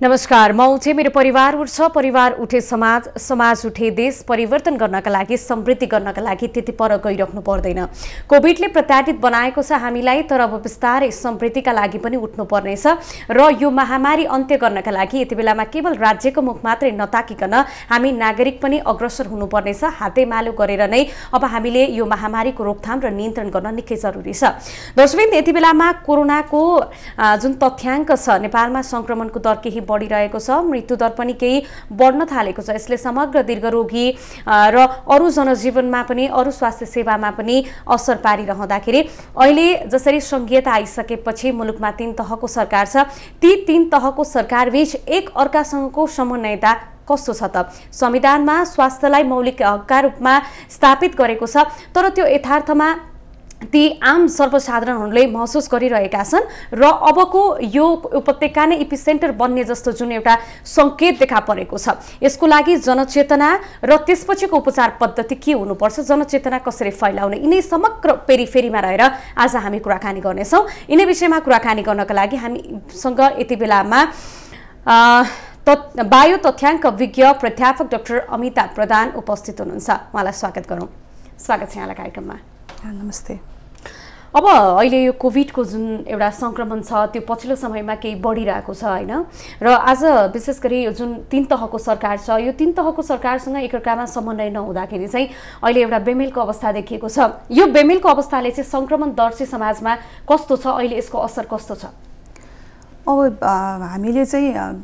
नमस्कार, म उठे मेरो परिवार उठ्छ, परिवार उठे समाज, समाज उठे देश परिवर्तन गर्नका लागि, समृद्धि गर्नका लागि त्यति पर गइराख्नु पर्दैन। कोभिडले प्रताडित बनाएको छ हामीलाई, तर अब बिस्तारै समृद्धिका लागि पनि उठ्नु पर्नेछ र यो महामारी अन्त्य गर्नका लागि यति बेलामा केवल राज्यको मुख मात्रै नताकिकन हामी नागरिक पनि अग्रसर हुनुपर्नेछ। हातेमालो गरेर नै अब हामीले यो महामारीको रोकथाम र नियन्त्रण गर्न निकै जरुरी छ। दर्शकवृन्द, यति बेलामा कोरोनाको जुन तथ्याङ्क छ, नेपालमा संक्रमणको दर केही बढिरहेको छ, मृत्युदर पनि केही बढ्न थालेको छ। यसले समग्र दीर्घरोगी र अरू जनजीवनमा पनि, अरू स्वास्थ्य सेवामा पनि असर पारिरहँदाखेरि अहिले जसरी संघीयता आइसकेपछि मुलुकमा 3 तहको सरकार छ, ती 3 तहको सरकारबीच एक अर्कासँगको समन्वयता कस्तो छ त? संविधानमा स्वास्थ्यलाई मौलिक हकका रूपमा स्थापित गरेको छ, तर त्यो यथार्थमा ती आम सर्वसाधारणहरूले महसुस गरिरहेका छन् र अबको यो उपत्यका नै एपिसेन्टर बन्ने जस्तो जुन एउटा संकेत देखा परेको छ, यसको लागि जनचेतना र त्यसपछिको उपचार पद्धति के हुनुपर्छ, जनचेतना कसरी फैलाउने, यिनै समग्र पेरिफेरीमा रहेर आज हामी कुराकानी गर्नेछौँ। यिनै विषयमा कुराकानी गर्नका लागि हामीसँग यति बेलामा बायो तथ्याङ्क विज्ञ प्राध्यापक डाक्टर अमिता प्रधान उपस्थित हुनुहुन्छ। उहाँलाई स्वागत गरौँ। स्वागत छ यहाँलाई कार्यक्रममा। नमस्ते। अब अहिले यो कोभिडको जुन एउटा संक्रमण छ, त्यो पछिल्लो समयमा केही बढिरहेको छ हैन, र आज विशेष गरी यो जुन 3 तहको सरकार छ, यो 3 तहको सरकारसँग एकअर्कामा समन्वय नहुँदाखेरि चाहिँ अहिले एउटा बेमेलको अवस्था देखिएको छ। यो बेमेलको अवस्थाले चाहिँ संक्रमण दर चाहिँ समाजमा कस्तो छ, अहिले यसको असर कस्तो छ? अब हामीले चाहिँ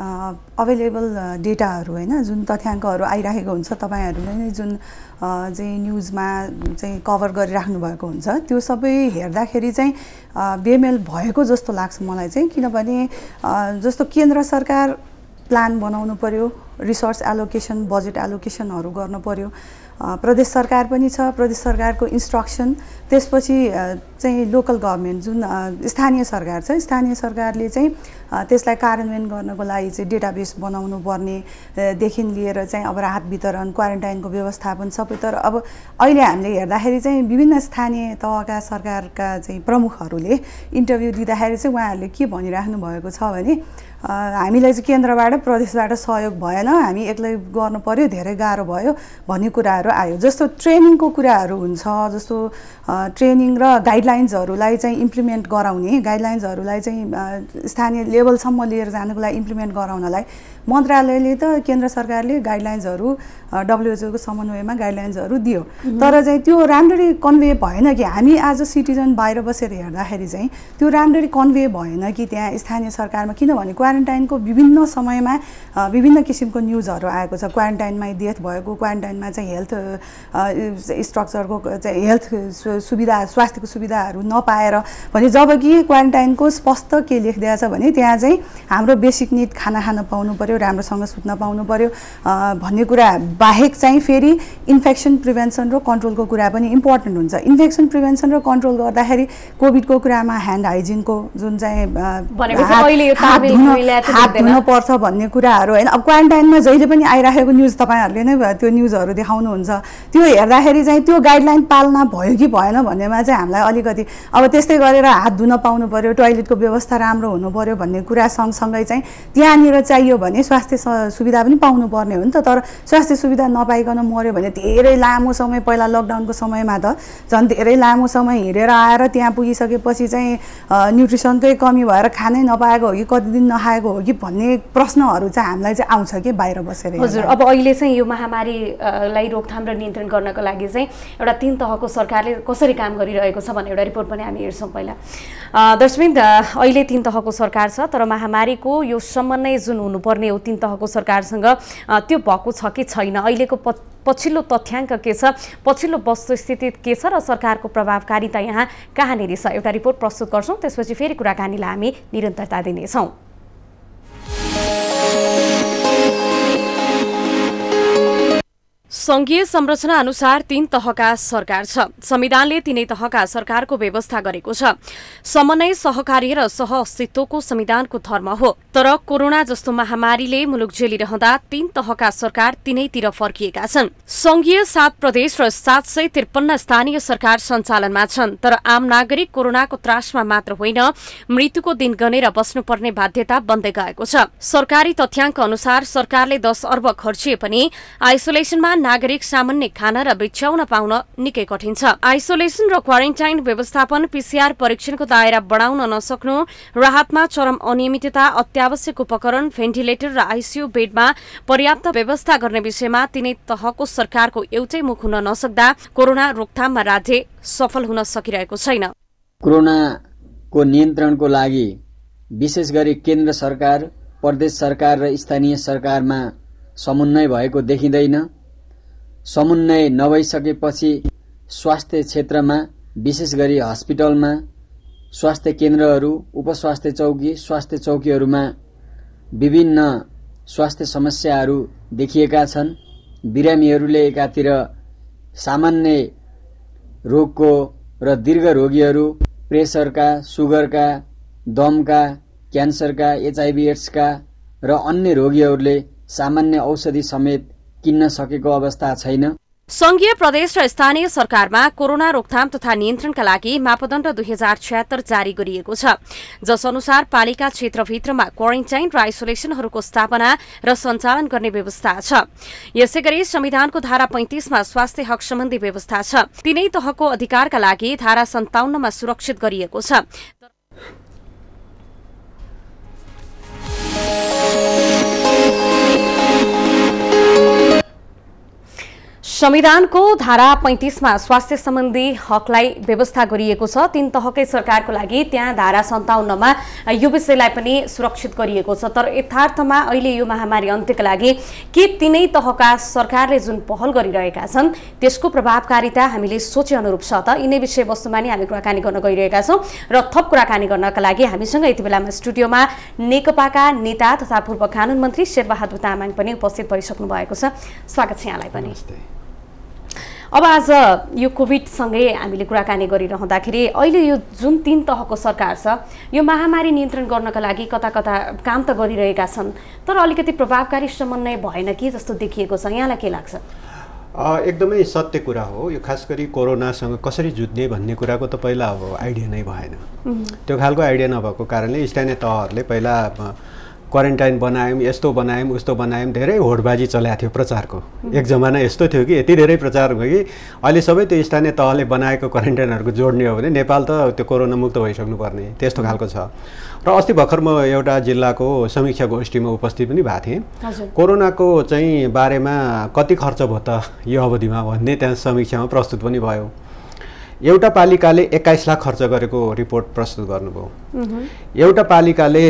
अवेलेबल डेटाहरू हैन, जुन तथ्याङ्कहरू आइरहेको हुन्छ, तपाईहरुले नै जुन चाहिँ न्युजमा चाहिँ कभर गरिराख्नु भएको हुन्छ, त्यो सबै हेर्दाखेरि चाहिँ बेमेल भएको जस्तो लाग्छ मलाई चाहिँ। किनभने जस्तो केन्द्र सरकार प्लान बनाउनु पर्यो, रिसोर्स एलोकेसन, बजेट एलोकेसनहरू गर्नु पर्यो, प्रदेश सरकार पनि छ, प्रदेश सरकारको इन्स्ट्रक्सन, त्यसपछि चाहिँ लोकल गभर्नमेन्ट जुन स्थानीय सरकार छ, स्थानीय सरकारले चाहिँ त्यसलाई कार्यान्वयन गर्नको लागि चाहिँ डेटाबेस बनाउनु पर्ने देखि लिएर चाहिँ अब राहत वितरण, क्वारेन्टाइनको व्यवस्थापन सबै। तर अब अहिले हामीले हेर्दाखेरि चाहिँ विभिन्न स्थानीय तहका सरकारका चाहिँ प्रमुखहरूले इन्टरभ्यू दिँदाखेरि चाहिँ उहाँहरूले के भनिराख्नु भएको छ भने हामीलाई चाहिँ केन्द्रबाट प्रदेशबाट सहयोग भएन, हामी एक्लै गर्नु पर्यो, धेरै गाह्रो भयो भन्ने कुराहरू आयो। जस्तो ट्रेनिङको कुराहरू हुन्छ, जस्तो ट्रेनिङ र गाइडलाइन्सहरूलाई चाहिँ इम्प्लिमेन्ट गराउने, गाइडलाइन्सहरूलाई चाहिँ स्थानीय लेभलसम्म लिएर जानको लागि इम्प्लिमेन्ट गराउनलाई मन्त्रालयले त केन्द्र सरकारले गाइडलाइन्सहरू WHO को समन्वयमा गाइडलाइन्सहरू दियो, तर चाहिँ त्यो राम्ररी कन्भे भएन कि हामी आज सिटिजन बाहिर बसेर हेर्दाखेरि चाहिँ त्यो राम्ररी कन्भे भएन कि त्यहाँ स्थानीय सरकारमा। किनभने क्वारेन्टाइनको विभिन्न समयमा विभिन्न किसिमको न्युजहरू आएको छ, क्वारेन्टाइनमा डेथ भएको, क्वारेन्टाइनमा चाहिँ हेल्थ स्ट्रक्चरको चाहिँ हेल्थ सुविधा, स्वास्थ्यको सुविधाहरू नपाएर भने, जबकि क्वारेन्टाइनको स्पष्ट के लेखिदिएको छ भने त्यहाँ चाहिँ हाम्रो बेसिक निड खाना खान पाउनु पर्यो, राम्रोसँग सुत्न पाउनु पर्यो भन्ने कुरा बाहेक चाहिँ फेरि इन्फेक्सन प्रिभेन्सन र कन्ट्रोलको कुरा पनि इम्पोर्टेन्ट हुन्छ। इन्फेक्सन प्रिभेन्सन र कन्ट्रोल गर्दाखेरि कोभिडको कुरामा ह्यान्ड हाइजिनको जुन चाहिँ हात धुनुपर्छ भन्ने कुराहरू हैन। अब क्वारेन्टाइनमा जहिले पनि आइरहेको न्युज तपाईहरुले नै त्यो न्युजहरू देखाउनुहुन्छ, त्यो हेर्दाखेरि चाहिँ त्यो गाइडलाइन पालना भयो कि भएन भन्नेमा चाहिँ हामीलाई अलिकति अब त्यस्तै गरेर हात धुन पाउनु पर्यो, टोयलेटको व्यवस्था राम्रो हुनु पर्यो भन्ने कुरा सँगसँगै चाहिँ त्यहाँनिर चाहियो भने स्वास्थ्य सुविधा पनि पाउनु पर्ने हो नि त। तर स्वास्थ्य सुविधा नपाइकन मर्यो भने धेरै लामो समय, पहिला लकडाउनको समयमा त झन् धेरै लामो समय हिँडेर आएर त्यहाँ पुगिसकेपछि चाहिँ न्युट्रिसनकै कमी भएर खानै नपाएको हो कि कति दिन नखाएको हो कि भन्ने प्रश्नहरू चाहिँ हामीलाई चाहिँ आउँछ कि बाहिर बसेर। हजुर, अब अहिले चाहिँ यो महामारीलाई रोकथाम र नियन्त्रण गर्नको लागि चाहिँ एउटा 3 तहको सरकारले कसरी काम गरिरहेको छ भन्ने एउटा रिपोर्ट पनि हामी हेर्छौँ। पहिला दर्शकवृन्द, अहिले 3 तहको सरकार छ, तर महामारीको यो समन्वय जुन हुनुपर्ने हो 3 तहको सरकारसँग, त्यो भएको छ कि छैन? अहिलेको पछिल्लो तथ्याङ्क के छ, पछिल्लो वस्तुस्थिति के छ र सरकारको प्रभावकारिता यहाँ कहाँनिर छ? एउटा रिपोर्ट प्रस्तुत गर्छौँ, त्यसपछि फेरि कुराकानीलाई हामी निरन्तरता दिनेछौँ। संघीय संरचना अनुसार 3 तहका सरकार छ। संविधानले 3 तहका सरकारको व्यवस्था गरेको छ। समन्वय, सहकार्य र सहअस्तित्वको संविधानको धर्म हो। तर कोरोना जस्तो महामारीले मुलुक झेलिरहँदा 3 तहका सरकार तीनैतिर फर्किएका छन्। संघीय 7 प्रदेश र 753 स्थानीय सरकार सञ्चालनमा छन्। तर आम नागरिक कोरोनाको त्रासमा मात्र होइन, मृत्युको दिन गनेर बस्नुपर्ने बाध्यता बन्दै गएको छ। सरकारी तथ्याङ्क अनुसार सरकारले 10 अर्ब खर्चिए पनि आइसोलेसनमा नागरिक सामान्य खान र बिछ्याउन पाउन निकै कठिन छ। आइसोलेसन र क्वारेन्टाइन व्यवस्थापन, पीसीआर परीक्षणको दायरा बढाउन नसक्नु, राहतमा चरम अनियमितता, अत्यावश्यक उपकरण, भेन्टिलेटर र आइसियू बेडमा पर्याप्त व्यवस्था गर्ने विषयमा तीनै तहको सरकारको एउटै मुख हुन नसक्दा कोरोना रोकथाममा राज्य सफल हुन सकिरहेको छैन। कोरोनाको नियन्त्रणको लागि विशेष गरी केन्द्र सरकार, प्रदेश सरकार र स्थानीय सरकारमा समन्वय भएको देखिँदैन। समन्वय नभइसकेपछि स्वास्थ्य क्षेत्रमा, विशेष गरी हस्पिटलमा, स्वास्थ्य केन्द्रहरू, उपस्वास्थ्य चौकी, स्वास्थ्य चौकीहरूमा विभिन्न स्वास्थ्य समस्याहरू देखिएका छन्। बिरामीहरूले एकातिर सामान्य रोगको र दीर्घ रोगीहरू, प्रेसरका, सुगरका, दमका, क्यान्सरका, एचआईभी एड्सका र अन्य रोगीहरूले सामान्य औषधि समेत किन्न सकेको अवस्था छैन। संघीय, प्रदेश र स्थानीय सरकारमा कोरोना रोकथाम तथा नियन्त्रणका लागि मापदण्ड 2076 जारी गरिएको छ, जस अनुसार पालिका क्षेत्रभित्रमा क्वारेन्टाइन र आइसोलेसनहरूको स्थापना र सञ्चालन गर्ने व्यवस्था छ। यसैगरी संविधानको धारा 35 मा स्वास्थ्य हक सम्बन्धी व्यवस्था छ। तीनै तहको अधिकारका लागि धारा 57 मा सुरक्षित गरिएको छ। संविधानको धारा 35 मा स्वास्थ्य सम्बन्धी हकलाई व्यवस्था गरिएको छ। 3 तहकै सरकारको लागि त्यहाँ धारा 57 मा यो विषयलाई पनि सुरक्षित गरिएको छ। तर यथार्थमा अहिले यो महामारी अन्त्यका लागि के तीनै तहका सरकारले जुन पहल गरिरहेका छन् त्यसको प्रभावकारिता हामीले सोचे अनुरूप छ त? यिनै विषयवस्तुमा नि हामी कुराकानी गर्न गइरहेका छौं र थप कुराकानी गर्नका लागि हामीसँग यति बेलामा स्टुडियोमा नेकपाका नेता तथा पूर्व कानुन मन्त्री शेरबहादुर तामाङ पनि उपस्थित भइसक्नु भएको छ। स्वागत छ यहाँलाई पनि। अब आज यो कोभिड सँगै हामीले कुराकानी गरिरहँदाखेरि अहिले यो जुन 3 तहको सरकार छ यो महामारी नियन्त्रण गर्नका लागि कता कता काम त गरिरहेका छन्, तर अलिकति प्रभावकारी समन्वय भएन कि जस्तो देखिएको छ। यहाँलाई के लाग्छ? एकदमै सत्य कुरा हो। यो खास गरी कोरोनासँग कसरी जुझ्ने भन्ने कुराको त पहिला अब आइडिया नै भएन। त्यो खालको आइडिया नभएको कारणले स्थानीय तहहरूले पहिला क्वारेन्टाइन बनायौँ, यस्तो बनायौँ, उस्तो बनायौँ, धेरै होडबाजी चलाएको थियो प्रचारको। एक जमाना यस्तो थियो कि यति धेरै प्रचार भयो कि अहिले सबै त्यो स्थानीय तहले बनाएको क्वारेन्टाइनहरूको जोड्ने हो भने नेपाल त त्यो कोरोना मुक्त भइसक्नुपर्ने त्यस्तो खालको छ। र अस्ति भर्खर म एउटा जिल्लाको समीक्षा गोष्ठीमा उपस्थित पनि भएको थिएँ। कोरोनाको चाहिँ बारेमा कति खर्च भयो त यो अवधिमा भन्ने त्यहाँ समीक्षामा प्रस्तुत पनि भयो। एउटा पालिकाले 21 लाख खर्च गरेको रिपोर्ट प्रस्तुत गर्नुभयो। एउटा पालिकाले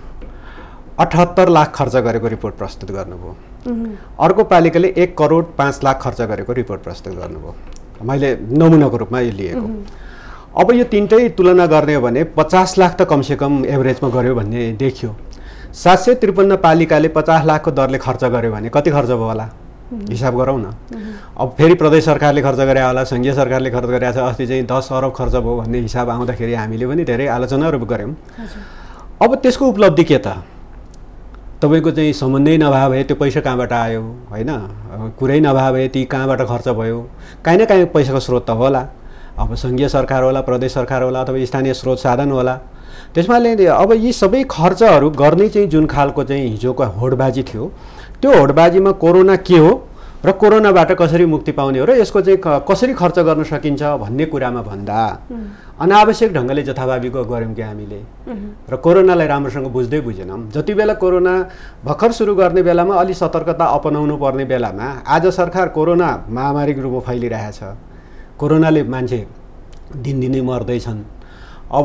78 लाख खर्च गरेको रिपोर्ट प्रस्तुत गर्नुभयो। अर्को पालिकाले 1 करोड 5 लाख खर्च गरेको रिपोर्ट प्रस्तुत गर्नुभयो। मैले नमुनाको रूपमा यो लिएको। अब यो तीनटै तुलना गर्ने हो भने 50 लाख त कमसेकम एभरेजमा गर्यो भन्ने देखियो। 753 पालिकाले 50 लाखको दरले खर्च गर्यो भने कति खर्च भयो होला हिसाब गरौँ न। अब फेरि प्रदेश सरकारले खर्च गरे होला, संघीय सरकारले खर्च गरेछ, अस्ति चाहिँ 10 अरब खर्च भयो भन्ने हिसाब आउँदाखेरि हामीले पनि धेरै आलोचनाहरू गऱ्यौँ। अब त्यसको उपलब्धि के त? तपाईको चाहिँ समन्वय नभए भए त्यो पैसा कहाँबाट आयो हैन? कुरै नभए भए ती कहाँबाट खर्च भयो? काहीँ न काहीँ पैसाको स्रोत त होला। अब संघीय सरकार होला, प्रदेश सरकार होला, अथवा स्थानीय स्रोत साधन होला। त्यसमाले अब यी सबै खर्चहरू गर्ने चाहिँ जुन खालको चाहिँ हिजोको होडबाजी थियो, त्यो होडबाजीमा कोरोना के हो र कोरोनाबाट कसरी मुक्ति पाउने हो र यसको चाहिँ कसरी खर्च गर्न सकिन्छ भन्ने कुरामा भन्दा अनावश्यक ढङ्गले जथाभावीको गऱ्यौँ कि हामीले र कोरोनालाई राम्रोसँग बुझ्दै बुझेनौँ। जति बेला कोरोना भर्खर सुरु गर्ने बेलामा अलि सतर्कता अपनाउनु पर्ने बेलामा आज सरकार कोरोना महामारीको रूपमा फैलिरहेछ। कोरोनाले मान्छे दिनदिनै मर्दैछन्। अब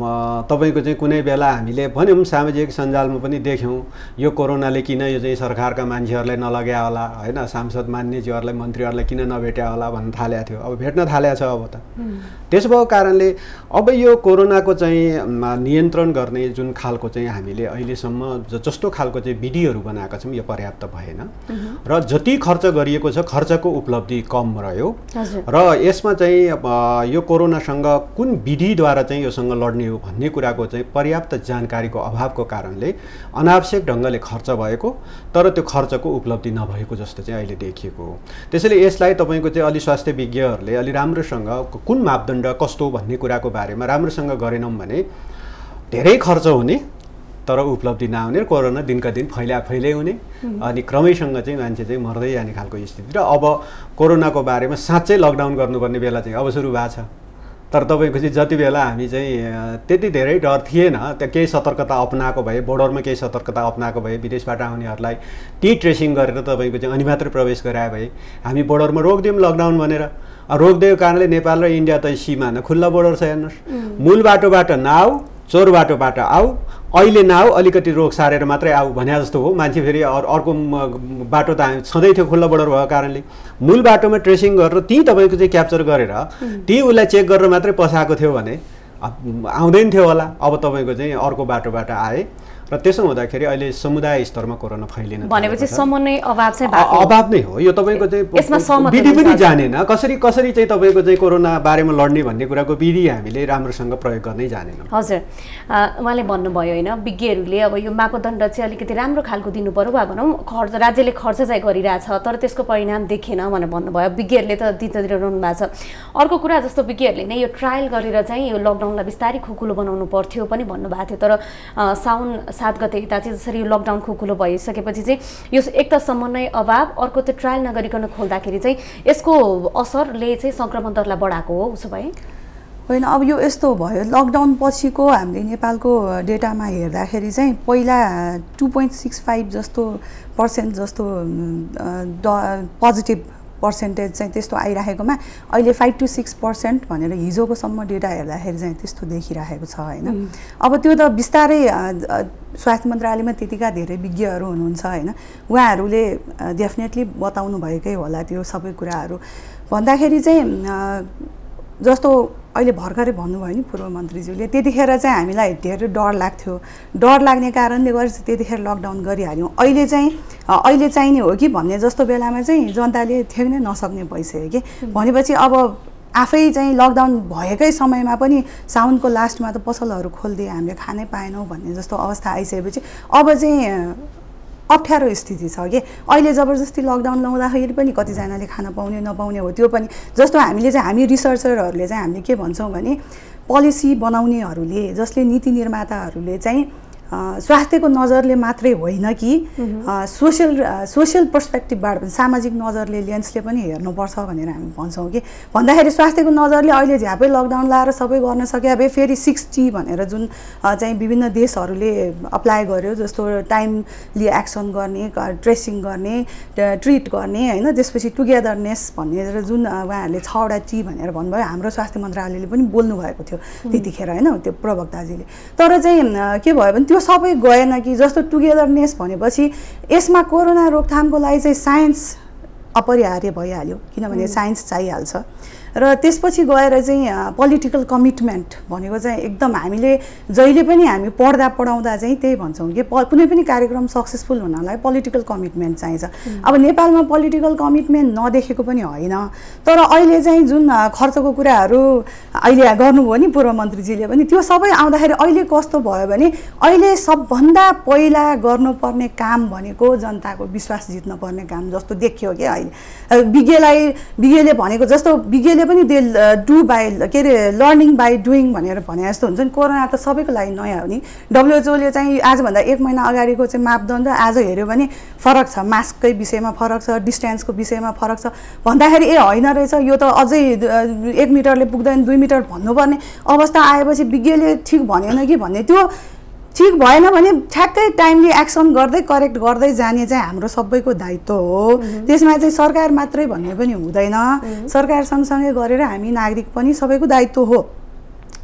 तपाईको चाहिँ कुनै बेला हामीले भन्यौं सामाजिक सञ्जालमा पनि देख्यौं यो कोरोनाले किन यो चाहिँ सरकारका मान्छेहरुलाई नलग्या होला हैन सांसद मान्यज्यूहरुलाई मन्त्रीहरुलाई किन नभेट्या होला भन्न थालेको थियो अब भेट्न थालेको छ अब त त्यसको कारणले अब यो कोरोनाको चाहिँ नियन्त्रण गर्ने जुन खालको चाहिँ हामीले अहिलेसम्म जस्तो खालको चाहिँ विधिहरु बनाएका छौं यो पर्याप्त भएन र जति खर्च गरिएको छ खर्चको उपलब्धि कम रह्यो र यसमा चाहिँ यो कोरोनासँग कुन विधिद्वारा चाहिँ योसँग लड्ने हो भन्ने कुराको चाहिँ पर्याप्त जानकारीको अभावको कारणले अनावश्यक ढंगले खर्च भएको तर त्यो खर्चको उपलब्धि नभएको जस्तो चाहिँ अहिले देखिएको हो। त्यसैले यसलाई तपाईको चाहिँ अलि स्वास्थ्य विज्ञहरूले अलि राम्रोसँग कुन मापदण्ड कस्तो भन्ने कुराको बारेमा राम्रोसँग गरेनौं भने धेरै खर्च हुने तर उपलब्धि नआउने कोरोना दिनका दिन फैलै हुने अनि क्रमैसँग चाहिँ मान्छे चाहिँ मर्दै जाने खालको स्थिति र अब कोरोनाको बारेमा साच्चै लकडाउन गर्नुपर्ने बेला चाहिँ अब सुरु भएको छ। तर तपाईको चाहिँ जति बेला हामी चाहिँ त्यति धेरै डर थिएन त्यो केही सतर्कता अपनाएको भए बोर्डरमा केही सतर्कता अपनाएको भए विदेशबाट आउनेहरुलाई ती ट्रेसिङ गरेर तपाईको चाहिँ अनि मात्र प्रवेश गराए भए हामी बोर्डरमा रोक्दियौं लकडाउन भनेर रोक्दिएको कारणले नेपाल र इन्डिया त सीमा खुल्ला बोर्डर छ हेर्नुस् मूल बाटोबाट नआऊ चोर बाटोबाट आऊ अहिले नआऊ अलिकति रोक सारेर मात्रै आऊ भन्या जस्तो हो। मान्छे फेरि अर्को बाटो त छँदै थियो खुल्ला बोर्डर भएको कारणले मूल बाटोमा ट्रेसिङ गरेर ती तपाईको चाहिँ क्याप्चर गरेर ती उलाई चेक गरेर मात्रै पसाएको थियो भने आउँदैन थियो होला। अब तपाईको चाहिँ अर्को बाटोबाट आए र त्यसो हुँदाखेरि अहिले समुदाय स्तरमा कोरोना फैलिन भनेपछि समन्वय अभाव चाहिँ अभाव नै हो। यो तपाईको चाहिँ विधि पनि जानेन कसरी चाहिँ तपाईको चाहिँ कोरोना बारेमा लड्ने भन्ने कुराको विधि हामीले राम्रोसँग प्रयोग गर्नै जानेनौं। हजुर उहाँले भन्नुभयो हैन विज्ञहरूले अब यो मापदण्ड चाहिँ अलिकति राम्रो खालको दिनु पर्यो वा भनौं खर्च राज्यले खर्च चाहिँ गरिरहेछ तर त्यसको परिणाम देखेन भनेर भन्नुभयो। विज्ञहरूले त दिइरहनु भएको छ। अर्को कुरा जस्तो विज्ञहरूले नै यो ट्रायल गरेर चाहिँ यो लकडाउनलाई बिस्तारै खुकुलो बनाउनु पर्थ्यो पनि भन्नुभएको थियो तर साउन 7 गते यता चाहिँ जसरी यो लकडाउन खुकुलो भइसकेपछि चाहिँ यो एक त समन्वय अभाव अर्को त्यो ट्रायल नगरिकन खोल्दाखेरि चाहिँ यसको असरले चाहिँ संक्रमण दरलाई बढाएको हो उसो भए होइन। अब यो यस्तो भयो लकडाउन पछिको हामीले नेपालको डेटामा हेर्दाखेरि चाहिँ पहिला 2.65 जस्तो % जस्तो पोजिटिभ पर्सेन्टेज चाहिँ त्यस्तो आइराखेकोमा अहिले 5 to 6% भनेर हिजोको सम्म डेटा हेर्दाखेरि चाहिँ त्यस्तो देखिरहेको छ हैन। अब त्यो त बिस्तारै स्वास्थ्य मन्त्रालयमा त्यतिका धेरै विज्ञहरू हुनुहुन्छ हैन उहाँहरूले डेफिनेटली बताउनु भएकै होला त्यो सबै कुराहरू भन्दाखेरि चाहिँ जस्तो अहिले भर्खरै भन्नुभयो नि पूर्व मन्त्रीज्यूले त्यतिखेर चाहिँ हामीलाई धेरै डर लाग्थ्यो डर लाग्ने कारणले गर्दा त्यतिखेर लकडाउन गरिहाल्यौं अहिले चाहिने हो कि भन्ने जस्तो बेलामा चाहिँ जनताले थ्याक्नै नसक्ने भइसक्यो कि भनेपछि अब आफै चाहिँ लकडाउन भएकै समयमा पनि साउनको लास्टमा त पसलहरू खोल्दिए हामीले खानै पाएनौं भन्ने जस्तो अवस्था आइसकेपछि अब चाहिँ अप्ठ्यारो स्थिति छ कि अहिले जबरजस्ती लकडाउन लाउँदाखेरि पनि कतिजनाले खान पाउने नपाउने हो। त्यो पनि जस्तो हामी रिसर्चरहरूले चाहिँ हामीले के भन्छौं भने पोलिसी बनाउनेहरूले जसले नीति निर्माताहरूले चाहिँ स्वास्थ्यको नजरले मात्रै होइन कि सोशल पर्सपेक्टिभबाट पनि सामाजिक नजरले लेन्सले पनि हेर्नुपर्छ भनेर हामी भन्छौं कि भन्दाखेरि स्वास्थ्यको नजरले अहिले झ्यापै लकडाउन लाएर सबै गर्न सके भए फेरि 6T भनेर जुन चाहिँ विभिन्न देशहरूले अप्लाई गर्यो जस्तो टाइमली एक्सन गर्ने ट्रेसिङ गर्ने ट्रिट गर्ने हैन त्यसपछि टुगेदरनेस भनेर जुन उहाँहरूले 6वटा टी भनेर भन्नुभयो हाम्रो स्वास्थ्य मन्त्रालयले पनि बोल्नु भएको थियो त्यतिखेर हैन त्यो प्रवक्ताजीले। तर चाहिँ के भयो भने सबै गएन कि जस्तो टुगेदरनेस भनेपछि यसमा कोरोना रोकथामको लागि चाहिँ साइन्स अपरिहार्य भइहाल्यो किनभने साइन्स चाहिहाल्छ र त्यसपछि गएर चाहिँ पोलिटिकल कमिटमेन्ट भनेको चाहिँ एकदम हामीले जहिले पनि हामी पढाउँदा चाहिँ त्यही भन्छौं कि कुनै पनि कार्यक्रम सक्सेसफुल हुनलाई पोलिटिकल कमिटमेन्ट चाहिन्छ। अब नेपालमा पोलिटिकल कमिटमेन्ट नदेखेको पनि होइन तर अहिले चाहिँ जुन खर्चको कुराहरू अहिले गर्नुभयो नि पूर्व मन्त्रीजीले पनि त्यो सबै आउँदाखेरि अहिले कस्तो भयो भने अहिले सबभन्दा पहिला गर्नुपर्ने काम भनेको जनताको विश्वास जित्न पर्ने काम जस्तो देखियो कि अहिले विज्ञले भनेको जस्तो विज्ञले पनि दे डु बाइ के अरे लर्निङ बाइ डुइङ भनेर भने जस्तो हुन्छ नि। कोरोना त सबैको लागि नयाँ हो नि। WHO चाहिँ आजभन्दा 1 महिना अगाडिको चाहिँ मापदण्ड आज हेर्यो भने फरक छ मास्ककै विषयमा फरक छ डिस्टेन्सको विषयमा फरक छ भन्दाखेरि होइन रहेछ यो त अझै 1 मिटरले पुग्दैन 2 मिटर भन्नुपर्ने अवस्था आएपछि विज्ञले ठीक भनेन कि भन्ने त्यो ठीक भएन भने ठ्याक्कै टाइमली एक्सन गर्दै करेक्ट गर्दै जाने चाहिँ हाम्रो सबैको दायित्व हो। त्यसमा चाहिँ सरकार मात्रै भन्ने पनि हुँदैन सरकार सँगसँगै गरेर हामी नागरिक पनि सबैको दायित्व हो।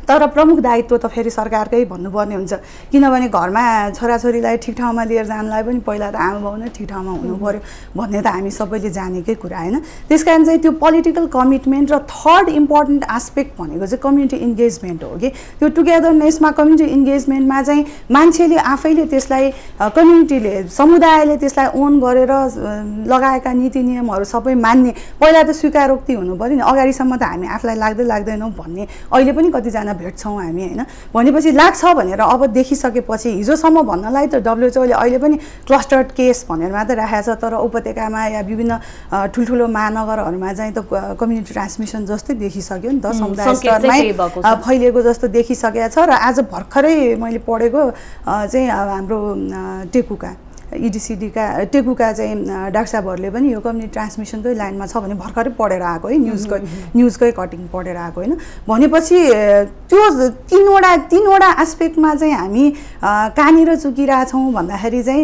तर प्रमुख दायित्व त फेरि सरकारकै भन्नुपर्ने हुन्छ, किनभने घरमा छोराछोरीलाई ठिक ठाउँमा लिएर जानलाई पनि पहिला त आमा बाउ नै ठिक ठाउँमा हुनु पर्यो भन्ने त हामी सबैले जानेकै कुरा होइन। त्यस कारण चाहिँ त्यो पोलिटिकल कमिटमेन्ट र थर्ड इम्पोर्टेन्ट एस्पेक्ट भनेको चाहिँ कम्युनिटी इन्गेजमेन्ट हो कि त्यो टुगेदरनेसमा कम्युनिटी इन्गेजमेन्टमा चाहिँ मान्छेले आफैले त्यसलाई कम्युनिटीले समुदायले त्यसलाई ओन गरेर लगाएका नीति नियमहरू सबै मान्ने, पहिला त स्वीकारोक्ति हुनु पर्यो नि, अगाडिसम्म त हामी आफूलाई लाग्दैनौँ भन्ने अहिले पनि कतिजना भेट्छौँ हामी होइन। भनेपछि लाग्छ भनेर अब देखिसकेपछि हिजोसम्म भन्नलाई त WHO ले अहिले पनि क्लस्टर्ड केस भनेर मात्रै राखेको छ, तर उपत्यकामा या विभिन्न ठुल्ठुलो महानगरहरूमा चाहिँ त कम्युनिटी ट्रान्समिसन जस्तै देखिसक्यो नि त, समुदाय स्तरमै फैलिएको जस्तो देखिसकेको छ। र आज भर्खरै मैले पढेको चाहिँ हाम्रो टेकुका EDCD का टेकुका चाहिँ डाक्टर साहबहरूले पनि यो कम्युनिटी ट्रान्समिसनकै लाइनमा छ भने भर्खरै पढेर आएको है, न्युजकै कटिङ पढेर आएको होइन। भनेपछि त्यो तीनवटा एस्पेक्टमा चाहिँ हामी कहाँनिर चुकिरहेछौँ भन्दाखेरि चाहिँ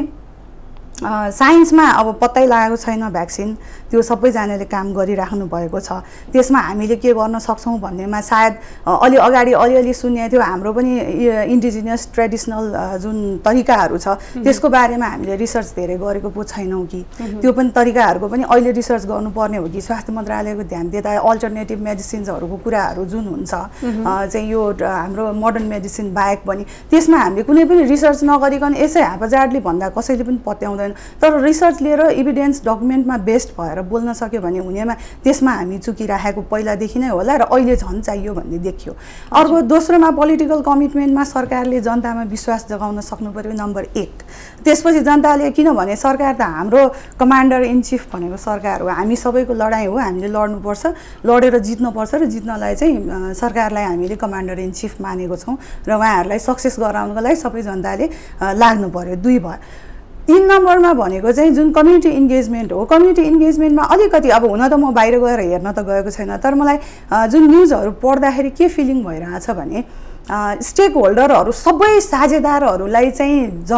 साइन्समा अब पत्तै लागेको छैन भ्याक्सिन, त्यो सबैजनाले काम गरिराख्नु भएको छ। त्यसमा हामीले के गर्न सक्छौँ भन्नेमा सायद अलि अगाडि अलिअलि सुनेको थियो, हाम्रो पनि इन्डिजिनियस ट्रेडिसनल जुन तरिकाहरू छ त्यसको बारेमा हामीले रिसर्च धेरै गरेको पो छैनौँ कि, त्यो पनि तरिकाहरूको पनि अहिले रिसर्च गर्नुपर्ने हो कि स्वास्थ्य मन्त्रालयको ध्यान दिँदा अल्टरनेटिभ मेडिसिन्सहरूको कुराहरू जुन हुन्छ चाहिँ यो हाम्रो मोडर्न मेडिसिन बाहेक पनि त्यसमा हामीले कुनै पनि रिसर्च नगरिकन यसै हापाजाडले भन्दा कसैले पनि पत्याउँदैन। तर रिसर्च लिएर इभिडेन्स डकुमेन्टमा बेस्ड भएर बोल्न सक्यो भने हुनेमा त्यसमा हामी चुकिराखेको पहिलादेखि नै होला र अहिले झन् चाहियो भन्ने देखियो। अर्को दोस्रोमा पोलिटिकल कमिटमेन्टमा सरकारले जनतामा विश्वास जगाउन सक्नु पर्यो, नम्बर 1। त्यसपछि जनताले, किनभने सरकार त हाम्रो कमान्डर इन चिफ भनेको सरकार हो, हामी सबैको लडाइँ हो, हामीले लड्नुपर्छ, लडेर जित्नुपर्छ र जित्नलाई चाहिँ सरकारलाई हामीले कमान्डर इन चिफ मानेको छौँ र उहाँहरूलाई सक्सेस गराउनको लागि सबै जनताले लाग्नु पर्यो। 2 भयो। 3 नम्बरमा भनेको चाहिँ जुन कम्युनिटी इन्गेजमेन्ट हो, कम्युनिटी इन्गेजमेन्टमा अलिकति अब हुन त म बाहिर गएर हेर्न त गएको छैन, तर मलाई जुन न्युजहरू पढ्दाखेरि के फिलिङ भइरहेछ भने स्टेक होल्डरहरू सबै साझेदारहरूलाई चाहिँ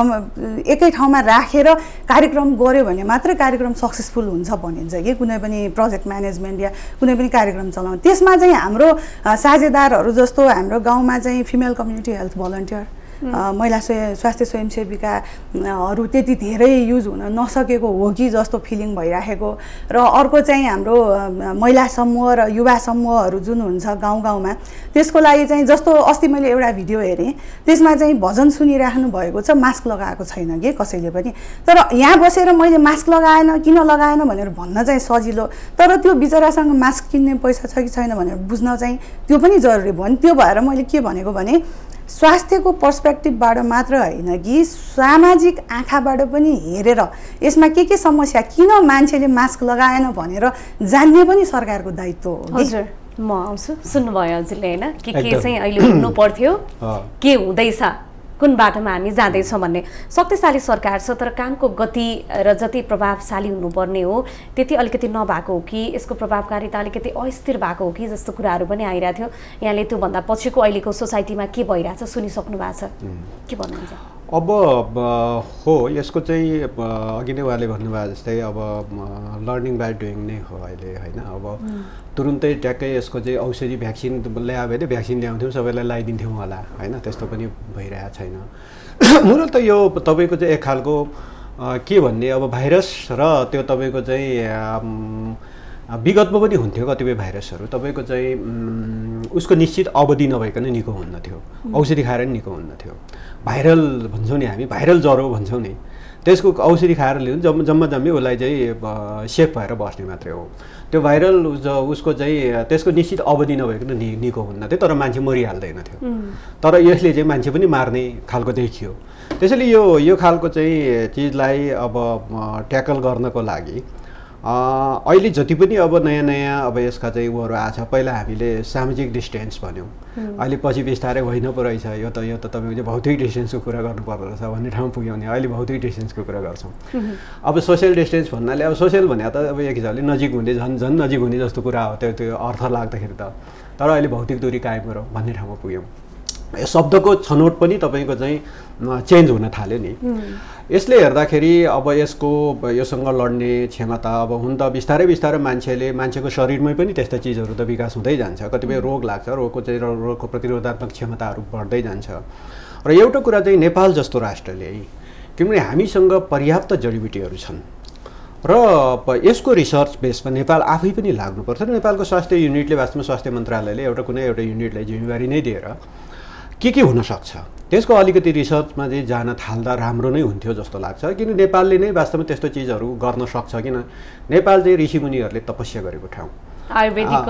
एकै ठाउँमा राखेर कार्यक्रम गऱ्यो भने मात्रै कार्यक्रम सक्सेसफुल हुन्छ भनिन्छ कि कुनै पनि प्रोजेक्ट म्यानेजमेन्ट या कुनै पनि कार्यक्रम चलाउनु। त्यसमा चाहिँ हाम्रो साझेदारहरू जस्तो हाम्रो गाउँमा चाहिँ फिमेल कम्युनिटी हेल्थ भलन्टियर, महिला स्वास्थ्य स्वयंसेविकाहरू त्यति धेरै युज हुन नसकेको हो कि जस्तो फिलिङ भइराखेको। र अर्को चाहिँ हाम्रो महिला समूह र युवा समूहहरू जुन हुन्छ गाउँ गाउँमा, त्यसको लागि चाहिँ जस्तो अस्ति मैले एउटा भिडियो हेरेँ, त्यसमा चाहिँ भजन सुनिराख्नु भएको छ, मास्क लगाएको छैन कि कसैले पनि। तर यहाँ बसेर मैले मास्क लगाएन किन लगाएन भनेर भन्न चाहिँ सजिलो, तर त्यो बिचरासँग मास्क किन्ने पैसा छ कि छैन भनेर बुझ्न चाहिँ त्यो पनि जरुरी भयो नि। त्यो भएर मैले के भनेको भने स्वास्थ्यको पर्सपेक्टिभबाट मात्र होइन कि सामाजिक आँखाबाट पनि हेरेर यसमा के समस्या, किन मान्छेले मास्क लगाएन भनेर जान्ने पनि सरकारको दायित्व हो। हजुर, म आउँछु, सुन्नुभयो हजुरले होइन, के चाहिँ अहिले हुनु पर्थ्यो, के हुँदैछ, कुन बाटोमा हामी जाँदैछौँ भन्ने। शक्तिशाली सरकार छ तर कामको गति र जति प्रभावशाली हुनुपर्ने हो त्यति अलिकति नभएको हो कि यसको प्रभावकारिता अलिकति अस्थिर भएको हो कि जस्तो कुराहरू पनि आइरहेको थियो। यहाँले त्योभन्दा पछिको अहिलेको सोसाइटीमा के भइरहेछ सुनिसक्नु भएको छ, के भन्नुहुन्छ? अब हो, यसको चाहिँ अघि नै उहाँले भन्नुभयो जस्तै अब लर्निङ बाई डुइङ नै हो अहिले होइन। अब तुरुन्तै ट्याक्कै यसको चाहिँ औषधि भ्याक्सिन ल्यायो भने भ्याक्सिन ल्याउँथ्यौँ, सबैलाई लगाइदिन्थ्यौँ होला होइन, त्यस्तो पनि भइरहेको छैन। मूल त यो तपाईँको चाहिँ एक खालको के भन्ने, अब भाइरस र त्यो तपाईँको चाहिँ विगतमा पनि हुन्थ्यो कतिपय भाइरसहरू, तपाईँको चाहिँ उसको निश्चित अवधि नभइकन निको हुन्न थियो, औषधि खाएर नि निको हुन्न थियो। भाइरल भन्छौँ नि हामी, भाइरल ज्वरो भन्छौँ नि, त्यसको औषधि खाएर लिनु जम्मै उसलाई चाहिँ सेफ भएर बस्ने मात्रै हो। त्यो भाइरल उसको चाहिँ त्यसको निश्चित अवधि नभइकन निको हुन्न थियो, तर मान्छे मरिहाल्दैन थियो। तर यसले चाहिँ मान्छे पनि मार्ने खालको देखियो। त्यसैले यो खालको चाहिँ चिजलाई अब ट्याकल गर्नको लागि अहिले जति पनि अब नयाँ अब यसका चाहिँ उहरू आछ, पहिला हामीले सामाजिक डिस्टेन्स भन्यौँ, अहिले पछि बिस्तारै होइन पो रहेछ, यो त तपाईँको चाहिँ भौतिक डिस्टेन्सको कुरा गर्नुपर्दो रहेछ भन्ने ठाउँ पुग्यौँ नि, अहिले भौतिक डिस्टेन्सको कुरा गर्छौँ। अब सोसियल डिस्टेन्स भन्नाले अब सोसियल भने त अब एक हिसाबले नजिक हुने झन् नजिक हुने जस्तो कुरा हो, त्यो अर्थ लाग्दाखेरि त, तर अहिले भौतिक दूरी कायम गरौँ भन्ने ठाउँमा पुग्यौँ। शब्दको छनौट पनि तपाईँको चाहिँ चेन्ज हुन थाल्यो नि। यसले हेर्दाखेरि अब योसँग लड्ने क्षमता अब हुन त बिस्तारै बिस्तारै मान्छेको शरीरमै पनि त्यस्ता चिजहरू त विकास हुँदै जान्छ। कतिपय रोग लाग्छ, रोगको प्रतिरोधात्मक क्षमताहरू बढ्दै जान्छ। र एउटा कुरा चाहिँ नेपाल जस्तो राष्ट्रले किनभने हामीसँग पर्याप्त जडीबुटीहरू छन् र यसको रिसर्च बेसमा नेपाल आफै पनि लाग्नुपर्छ। र नेपालको स्वास्थ्य युनिटले वास्तवमा स्वास्थ्य मन्त्रालयले कुनै एउटा युनिटलाई जिम्मेवारी नै दिएर के हुन सक्छ त्यसको अलिकति रिसर्चमा चाहिँ जान थाल्दा राम्रो नै हुन्थ्यो जस्तो लाग्छ। किन नेपालले नै वास्तवमा त्यस्तो चिजहरू गर्न सक्छ। किन नेपाल चाहिँ ऋषिमुनिहरूले तपस्या गरेको ठाउँ, आयुर्वेदिकको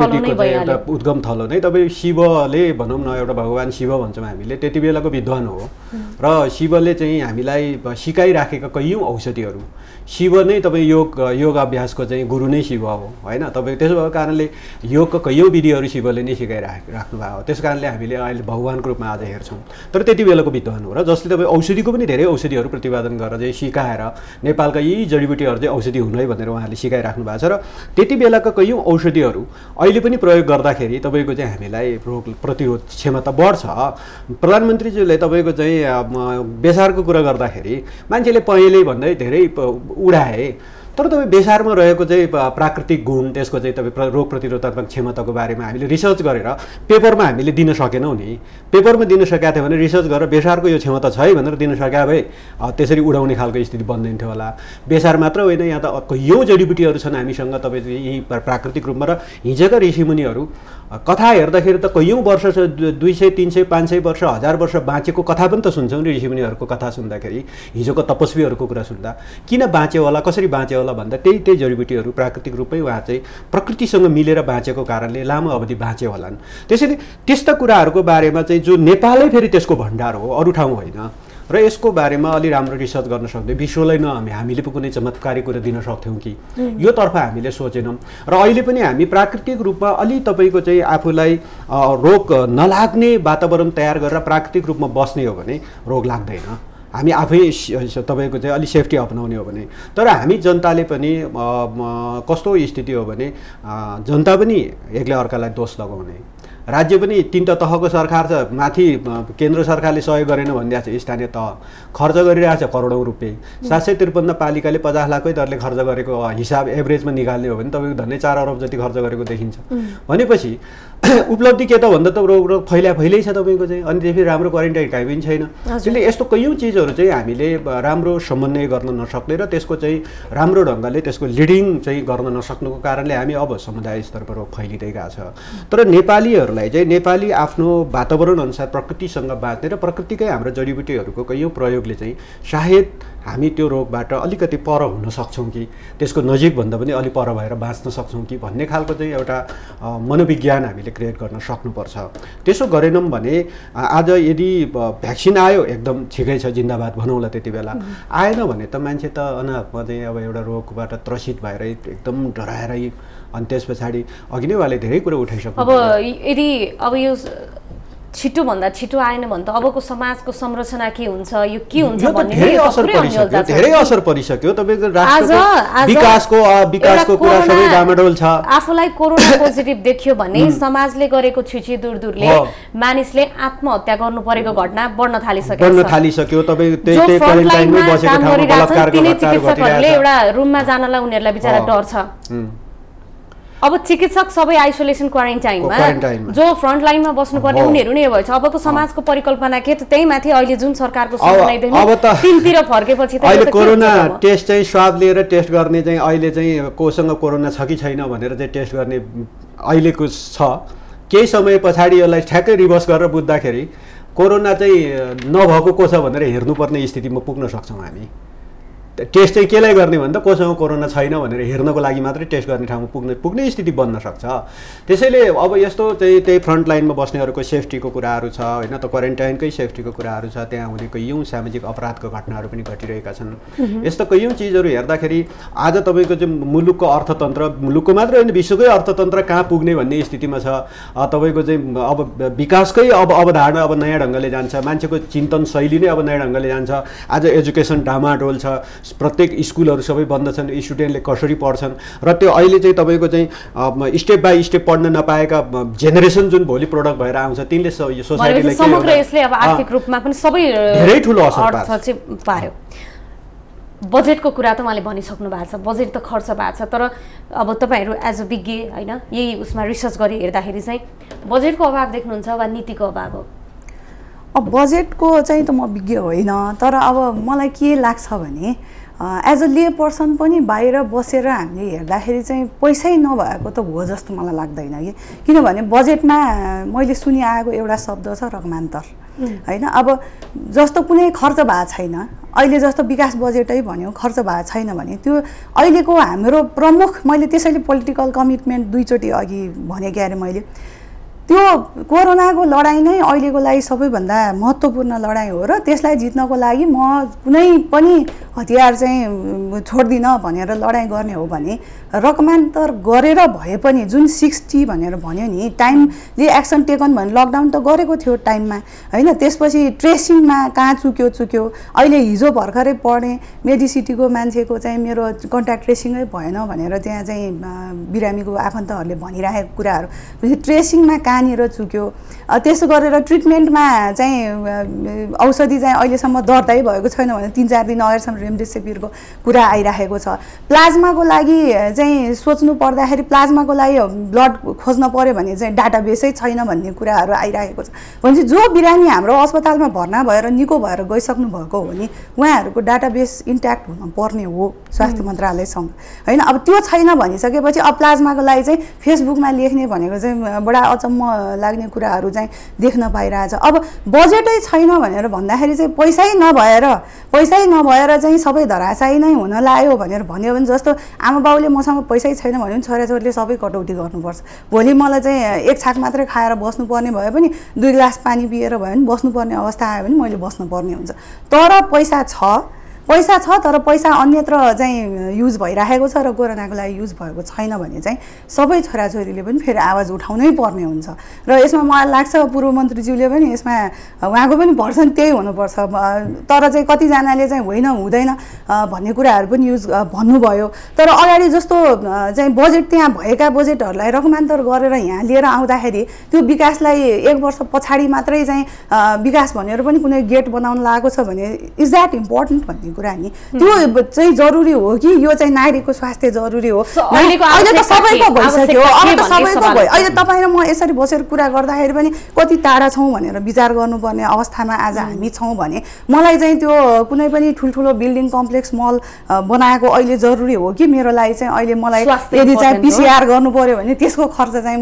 एउटा उद्गम थलो नै। तपाईँ शिवले भनौँ न, एउटा भगवान् शिव भन्छौँ हामीले, त्यति बेलाको विद्वान हो र शिवले चाहिँ हामीलाई सिकाइराखेका कैयौँ औषधिहरू, शिव नै तपाईँ योग अभ्यासको चाहिँ गुरु नै शिव हो होइन। तपाईँ त्यसो भएको कारणले योगको कैयौँ विधिहरू शिवले नै सिकाइराख्नु भएको हो। त्यस कारणले हामीले अहिले भगवानको रूपमा आज हेर्छौँ। तर त्यति बेलाको विद्वान हो र जसले तपाईँ औषधिको पनि धेरै औषधिहरू प्रतिपादन गरेर चाहिँ सिकाएर नेपालका यी जडीबुटीहरू चाहिँ औषधि हुनु है भनेर उहाँले सिकाइराख्नु भएको छ। र त्यति बेलाका कैयौँ औषधिहरू अहिले पनि प्रयोग गर्दाखेरि तपाईँको चाहिँ हामीलाई रोग प्रतिरोध क्षमता बढ्छ। प्रधानमन्त्रीज्यूले तपाईँको चाहिँ बेसारको कुरा गर्दाखेरि मान्छेले पहेँले भन्दै धेरै उडाए, तर तपाईँ बेसारमा रहेको चाहिँ प्राकृतिक गुण, त्यसको चाहिँ तपाईँ रोग प्रतिरोधात्मक क्षमताको बारेमा हामीले रिसर्च गरेर पेपरमा हामीले दिन सकेनौँ नि। पेपरमा दिन सकेका थियो भने रिसर्च गरेर बेसारको यो क्षमता छ है भनेर दिन सके भए त्यसरी उडाउने खालको स्थिति बन्दैन थियो होला। बेसार मात्र होइन, यहाँ त कैयौँ जडीबुटीहरू छन् हामीसँग तपाईँ यही प्राकृतिक रूपमा। र हिजोका ऋषिमुनिहरू कथा हेर्दाखेरि त कैयौँ वर्ष 200, 300, 500 वर्ष, 1000 वर्ष बाँचेको कथा पनि त सुन्छौँ नि। ऋषिमुनिहरूको कथा सुन्दाखेरि, हिजोको तपस्वीहरूको कुरा सुन्दा किन बाँच्यो होला, कसरी बाँच्यो होला भन्दा त्यही जडीबुटीहरू प्राकृतिक रूपमै उहाँ चाहिँ प्रकृतिसँग मिलेर बाँचेको कारणले लामो अवधि बाँच्यो होलान्। त्यसैले त्यस्ता कुराहरूको बारेमा चाहिँ जो नेपालै फेरि त्यसको भण्डार हो, अरू ठाउँ होइन। र यसको बारेमा अलि राम्रो रिसर्च गर्न सक्दै विश्वलाई हामीले पो कुनै चमत्कारी कुरा दिन सक्थ्यौँ कि यो तर्फ हामीले सोचेनौँ। र अहिले पनि हामी प्राकृतिक रूपमा अलि तपाईँको चाहिँ आफूलाई रोग नलाग्ने वातावरण तयार गरेर प्राकृतिक रूपमा बस्ने हो भने रोग लाग्दैन। हामी आफै तपाईँको चाहिँ अलि सेफ्टी अपनाउने हो भने। तर हामी जनताले पनि कस्तो स्थिति हो भने जनता पनि एकले अर्कालाई दोष लगाउने, राज्य पनि तीनटा तहको सरकार छ, माथि केन्द्र सरकारले सहयोग गरेन भनिदिएको छ, स्थानीय तह खर्च गरिरहेछ करोडौँ रुपियाँ। 753 पालिकाले 50 लाखकै दरले खर्च गरेको हिसाब एभरेजमा निकाल्ने हो भने तपाईँको धन्नै 4 अरब जति खर्च गरेको देखिन्छ। भनेपछि उपलब्धि के त भन्दा त रोग फैलै छ तपाईँको चाहिँ। अनि त्यसपछि राम्रो क्वारेन्टाइन काहीँ पनि छैन। त्यसले यस्तो कैयौँ चिजहरू चाहिँ हामीले राम्रो समन्वय गर्न नसक्ने र त्यसको चाहिँ राम्रो ढङ्गले त्यसको लिडिङ चाहिँ गर्न नसक्नुको कारणले हामी अब समुदाय स्तरमा रोग फैलिँदै गएको छ। तर नेपालीहरूलाई चाहिँ नेपाली आफ्नो वातावरण अनुसार प्रकृतिसँग बाँच्ने र प्रकृतिकै हाम्रो जडीबुटीहरूको कैयौँ प्रयोगले चाहिँ सायद हामी त्यो रोगबाट अलिकति पर हुन सक्छौँ कि त्यसको नजिकभन्दा पनि अलि पर भएर बाँच्न सक्छौँ कि भन्ने खालको चाहिँ एउटा मनोविज्ञान हामीले क्रिएट गर्न सक्नुपर्छ। त्यसो गरेनौँ भने आज यदि भ्याक्सिन आयो एकदम ठिकै छ, जिन्दाबाद भनौँला, त्यति बेला आएन भने त मान्छे त अनापमा चाहिँ अब एउटा रोगबाट त्रसित भएर एकदम डराएरै अनि त्यस पछाडि अघि नै उहाँले धेरै कुरा उठाइसक्नु। अब यदि अब यो छिटोभन्दा छिटो आएन भने त अबको समाजको संरचना के हुन्छ, यो के हुन्छ भन्ने धेरै असर परिसक्यो। तपाईँको राष्ट्रको विकासको कुरा सबै डामाडोल छ। आफूलाई कोरोना पोजिटिभ देखियो भने समाजले गरेको छिछि दूरदूरले मानिसले आत्महत्या गर्नु परेको घटना बढ्न थालिसक्यो। तपाईँ क्वारेन्टाइनमा बसेको ठाउँमा बलात्कारको घटनाहरू घटिरहेछ। एउटा रुममा जानलाई उनीहरूलाई बिचारा डर छ। अब चिकित्सक सबै आइसोलेसन क्वारेन्टाइनमा, जो फ्रन्ट लाइनमा बस्नुपर्ने उनीहरू नै भएछ। अबको समाजको परिकल्पना के त त्यही माथि अहिले जुन सरकारको तिनतिर फर्केपछि अहिले कोरोना टेस्ट चाहिँ स्वाब लिएर टेस्ट गर्ने चाहिँ अहिले चाहिँ कोसँग कोरोना छ कि छैन भनेर चाहिँ टेस्ट गर्ने अहिलेको छ। केही समय पछाडि यसलाई ठ्याक्कै रिभर्स गरेर बुझ्दाखेरि कोरोना चाहिँ नभएको को छ भनेर हेर्नुपर्ने स्थितिमा पुग्न सक्छौँ हामी। टेस्ट चाहिँ केलाई गर्ने भन्दा कोसँग कोरोना छैन भनेर हेर्नको लागि मात्रै टेस्ट गर्ने ठाउँमा पुग्ने स्थिति बन्न सक्छ। त्यसैले अब यस्तो चाहिँ त्यही फ्रन्ट लाइनमा बस्नेहरूको सेफ्टीको कुराहरू छ होइन, त क्वारेन्टाइनकै सेफ्टीको कुराहरू छ। त्यहाँ हुने कैयौँ सामाजिक अपराधको घटनाहरू पनि घटिरहेका छन्। यस्तो कैयौँ चिजहरू हेर्दाखेरि आज तपाईँको चाहिँ मुलुकको अर्थतन्त्र, मुलुकको मात्रै होइन विश्वकै अर्थतन्त्र कहाँ पुग्ने भन्ने स्थितिमा छ। तपाईँको चाहिँ अब विकासकै अब अवधारणा अब नयाँ ढङ्गले जान्छ, मान्छेको चिन्तन शैली नै अब नयाँ ढङ्गले जान्छ। आज एजुकेसन डामाडोल छ, प्रत्येक स्कुलहरू सबै बन्द छन्, स्टुडेन्टले कसरी पढ्छन् र त्यो अहिले चाहिँ तपाईँको चाहिँ स्टेप बाई स्टेप पढ्न नपाएका जेनेरेसन जुन भोलि प्रोडक्ट भएर आउँछ तिनले सोसाइटीलाई समग्र यसले अब आर्थिक रूपमा पनि सबै धेरै ठुलो असर पार्यो। बजेटको कुरा त उहाँले भनिसक्नु भएको छ, बजेट त खर्च भएको छ, तर अब तपाईँहरू एज अ विज्ञ होइन यही उसमा रिसर्च गरी हेर्दाखेरि चाहिँ बजेटको अभाव देख्नुहुन्छ वा नीतिको अभाव हो? अब बजेटको चाहिँ त म विज्ञ होइन, तर अब मलाई के लाग्छ भने एज अ ले पर्सन पनि बाहिर बसेर हामीले हेर्दाखेरि चाहिँ पैसै नभएको त हो जस्तो मलाई लाग्दैन कि, किनभने बजेटमा मैले सुनिआएको एउटा शब्द छ रकमान्तर होइन। अब जस्तो कुनै खर्च भएको छैन, अहिले जस्तो विकास बजेटै भन्यो खर्च भएको छैन भने त्यो अहिलेको हाम्रो प्रमुख, मैले त्यसैले पोलिटिकल कमिटमेन्ट दुईचोटि अघि भने के अरे मैले, त्यो कोरोनाको लडाइँ नै अहिलेको लागि सबैभन्दा महत्त्वपूर्ण लडाइँ हो र त्यसलाई जित्नको लागि म कुनै पनि हतियार चाहिँ छोड्दिनँ भनेर लडाइँ गर्ने हो भने रकमान्तर गरेर भए पनि जुन 60 भनेर भन्यो नि टाइमले एक्सन टेकन भने लकडाउन त गरेको थियो टाइममा होइन। त्यसपछि ट्रेसिङमा कहाँ चुक्यो अहिले हिजो भर्खरै पढेँ मेडिसिटीको मान्छेको चाहिँ मेरो कन्ट्याक्ट ट्रेसिङै भएन भनेर त्यहाँ चाहिँ बिरामीको आफन्तहरूले भनिरहेको कुराहरू, ट्रेसिङमा कहाँनिर चुक्यो, त्यसो गरेर ट्रिटमेन्टमा चाहिँ औषधि चाहिँ अहिलेसम्म दर्तै भएको छैन भने 3-4 दिन अगाडिसम्म रेमडेसिभिरको कुरा आइरहेको छ। प्लाज्माको लागि चाहिँ सोच्नु पर्दाखेरि प्लाज्माको लागि ब्लड खोज्न पर्यो भने चाहिँ डाटाबेसै छैन भन्ने कुराहरू आइरहेको छ। भनेपछि जो बिरामी हाम्रो अस्पतालमा भर्ना भएर निको भएर गइसक्नु भएको हो भने उहाँहरूको डाटाबेस इन्ट्याक्ट हुन पर्ने हो स्वास्थ्य मन्त्रालयसँग होइन। अब त्यो छैन भनिसकेपछि अब प्लाज्माको लागि चाहिँ फेसबुकमा लेख्ने भनेको चाहिँ बडा अचम्म लाग्ने कुराहरू चाहिँ देख्न पाइरहेछ। अब बजेटै छैन भनेर भन्दाखेरि चाहिँ पैसै नभएर चाहिँ सबै धराशायी नै हुन लाग्यो भनेर भन्यो भने, जस्तो आमा बाउले मसँग पैसै छैन भने पनि छोराछोरीले सबै कटौती गर्नुपर्छ। भोलि मलाई चाहिँ एक छाक मात्रै खाएर बस्नुपर्ने भए पनि 2 गिलास पानी पिएर भयो भने बस्नुपर्ने अवस्था आयो भने मैले बस्नुपर्ने हुन्छ। तर पैसा छ तर पैसा अन्यत्र चाहिँ युज भइरहेको छ र कोरोनाको लागि युज भएको छैन भने चाहिँ सबै छोराछोरीले पनि फेरि आवाज उठाउनै पर्ने हुन्छ। र यसमा मलाई लाग्छ पूर्व मन्त्रीज्यूले पनि यसमा उहाँको पनि भर्सन त्यही हुनुपर्छ। तर चाहिँ कतिजनाले चाहिँ होइन हुँदैन भन्ने कुराहरू पनि भन्नुभयो। तर अगाडि जस्तो चाहिँ बजेट त्यहाँ भएका बजेटहरूलाई रकमान्तर गरेर यहाँ लिएर आउँदाखेरि त्यो विकासलाई 1 वर्ष पछाडि मात्रै चाहिँ विकास भनेर पनि कुनै गेट बनाउन लागेको छ भने इज द्याट इम्पोर्टेन्ट भन्ने कुरा नि, त्यो चाहिँ जरुरी हो कि यो चाहिँ नागरिकको स्वास्थ्य जरुरी हो। अहिले त सबैको भइसक्यो, अब त सबैको भयो। अहिले तपाईँ र म यसरी बसेर कुरा गर्दाखेरि पनि कति टाढा छौँ भनेर विचार गर्नुपर्ने अवस्थामा आज हामी छौँ भने मलाई चाहिँ त्यो कुनै पनि ठुल्ठुलो बिल्डिङ कम्प्लेक्स मल बनाएको अहिले जरुरी हो कि मेरो लागि चाहिँ अहिले मलाई यदि चाहिँ पिसिआर गर्नु पर्यो भने त्यसको खर्च चाहिँ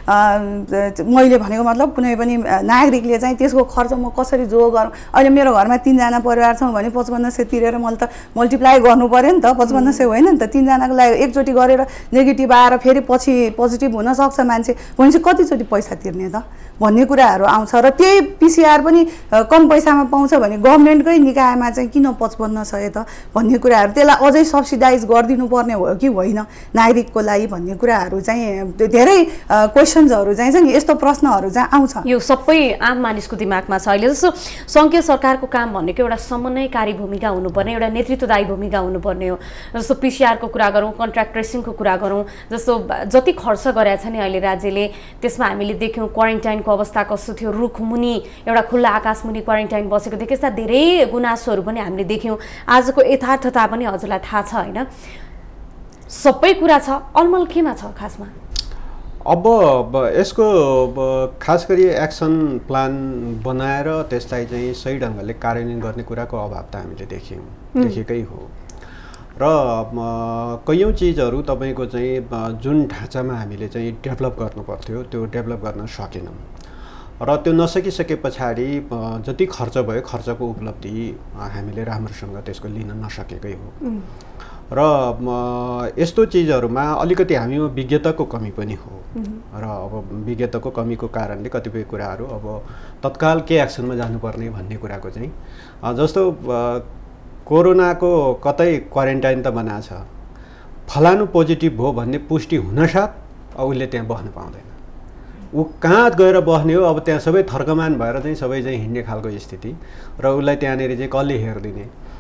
मैले भनेको मतलब कुनै पनि नागरिकले चाहिँ त्यसको खर्च म कसरी जो गरौँ। अहिले मेरो घरमा 3 जना परिवार छौँ भने 5500 तिरेर मैले त मल्टिप्लाई गर्नु पर्यो नि त, 5500 होइन नि त। 3 जनाको लागि एकचोटि गरेर नेगेटिभ आएर फेरि पछि पोजिटिभ हुन सक्छ मान्छे भनेपछि कतिचोटि पैसा तिर्ने त भन्ने कुराहरू आउँछ। र त्यही पिसिआर पनि कम पैसामा पाउँछ भने गभर्नमेन्टकै निकायमा चाहिँ किन 5500 त भन्ने कुराहरू, त्यसलाई अझै सब्सिडाइज गरिदिनु पर्ने हो कि होइन नागरिकको लागि भन्ने कुराहरू चाहिँ धेरै क्वेसन्सहरू चाहिँ छ नि, यस्तो प्रश्नहरू चाहिँ आउँछ। यो सबै आम मानिसको दिमागमा छ। अहिले जस्तो सङ्घीय सरकारको काम भनेको एउटा समन्वयकारी भूमिका हुनुपर्ने, एउटा नेतृत्वदायी भूमिका हुनुपर्ने हो। जस्तो पिसिआरको कुरा गरौँ, कन्ट्र्याक्ट ट्रेसिङको कुरा गरौँ, जस्तो जति खर्च गरेको छ नि अहिले राज्यले, त्यसमा हामीले देख्यौँ क्वारेन्टाइनको अवस्था कस्तो थियो, रुखमुनि एउटा खुल्ला आकाश मुनि क्वारेन्टाइन बसेको थियो, त्यस्ता धेरै गुनासोहरू पनि हामीले देख्यौँ। आजको यथार्थता पनि हजुरलाई थाहा छ होइन, सबै कुरा छ, अलमल केमा छ खासमा? अब यसको खास गरी एक्सन प्लान बनाएर त्यसलाई चाहिँ सही ढङ्गले कार्यान्वयन गर्ने कुराको अभाव त हामीले देखेकै हो। र कयौँ चिजहरू तपाईँको चाहिँ जुन ढाँचामा हामीले चाहिँ डेभलप गर्नु पर्थ्यो त्यो डेभलप गर्न सकेनौँ र त्यो नसकिसके पछाडि जति खर्च भयो खर्चको उपलब्धि हामीले राम्रोसँग त्यसको लिन नसकेकै हो। र यस्तो चिजहरूमा अलिकति हामीमा विज्ञताको कमी पनि हो र अब विज्ञताको कमीको कारणले कतिपय कुराहरू अब तत्काल के एक्सनमा जानुपर्ने भन्ने कुराको चाहिँ जस्तो कोरोनाको कतै क्वारेन्टाइन त बनाएको छ, फलानु पोजिटिभ हो भन्ने पुष्टि हुनसाथ उसले त्यहाँ बस्न पाउँदैन, ऊ कहाँ गएर बस्ने हो। अब त्यहाँ सबै थर्कमान भएर चाहिँ सबै चाहिँ हिँड्ने खालको स्थिति र उसलाई त्यहाँनिर चाहिँ कसले हेरिदिने।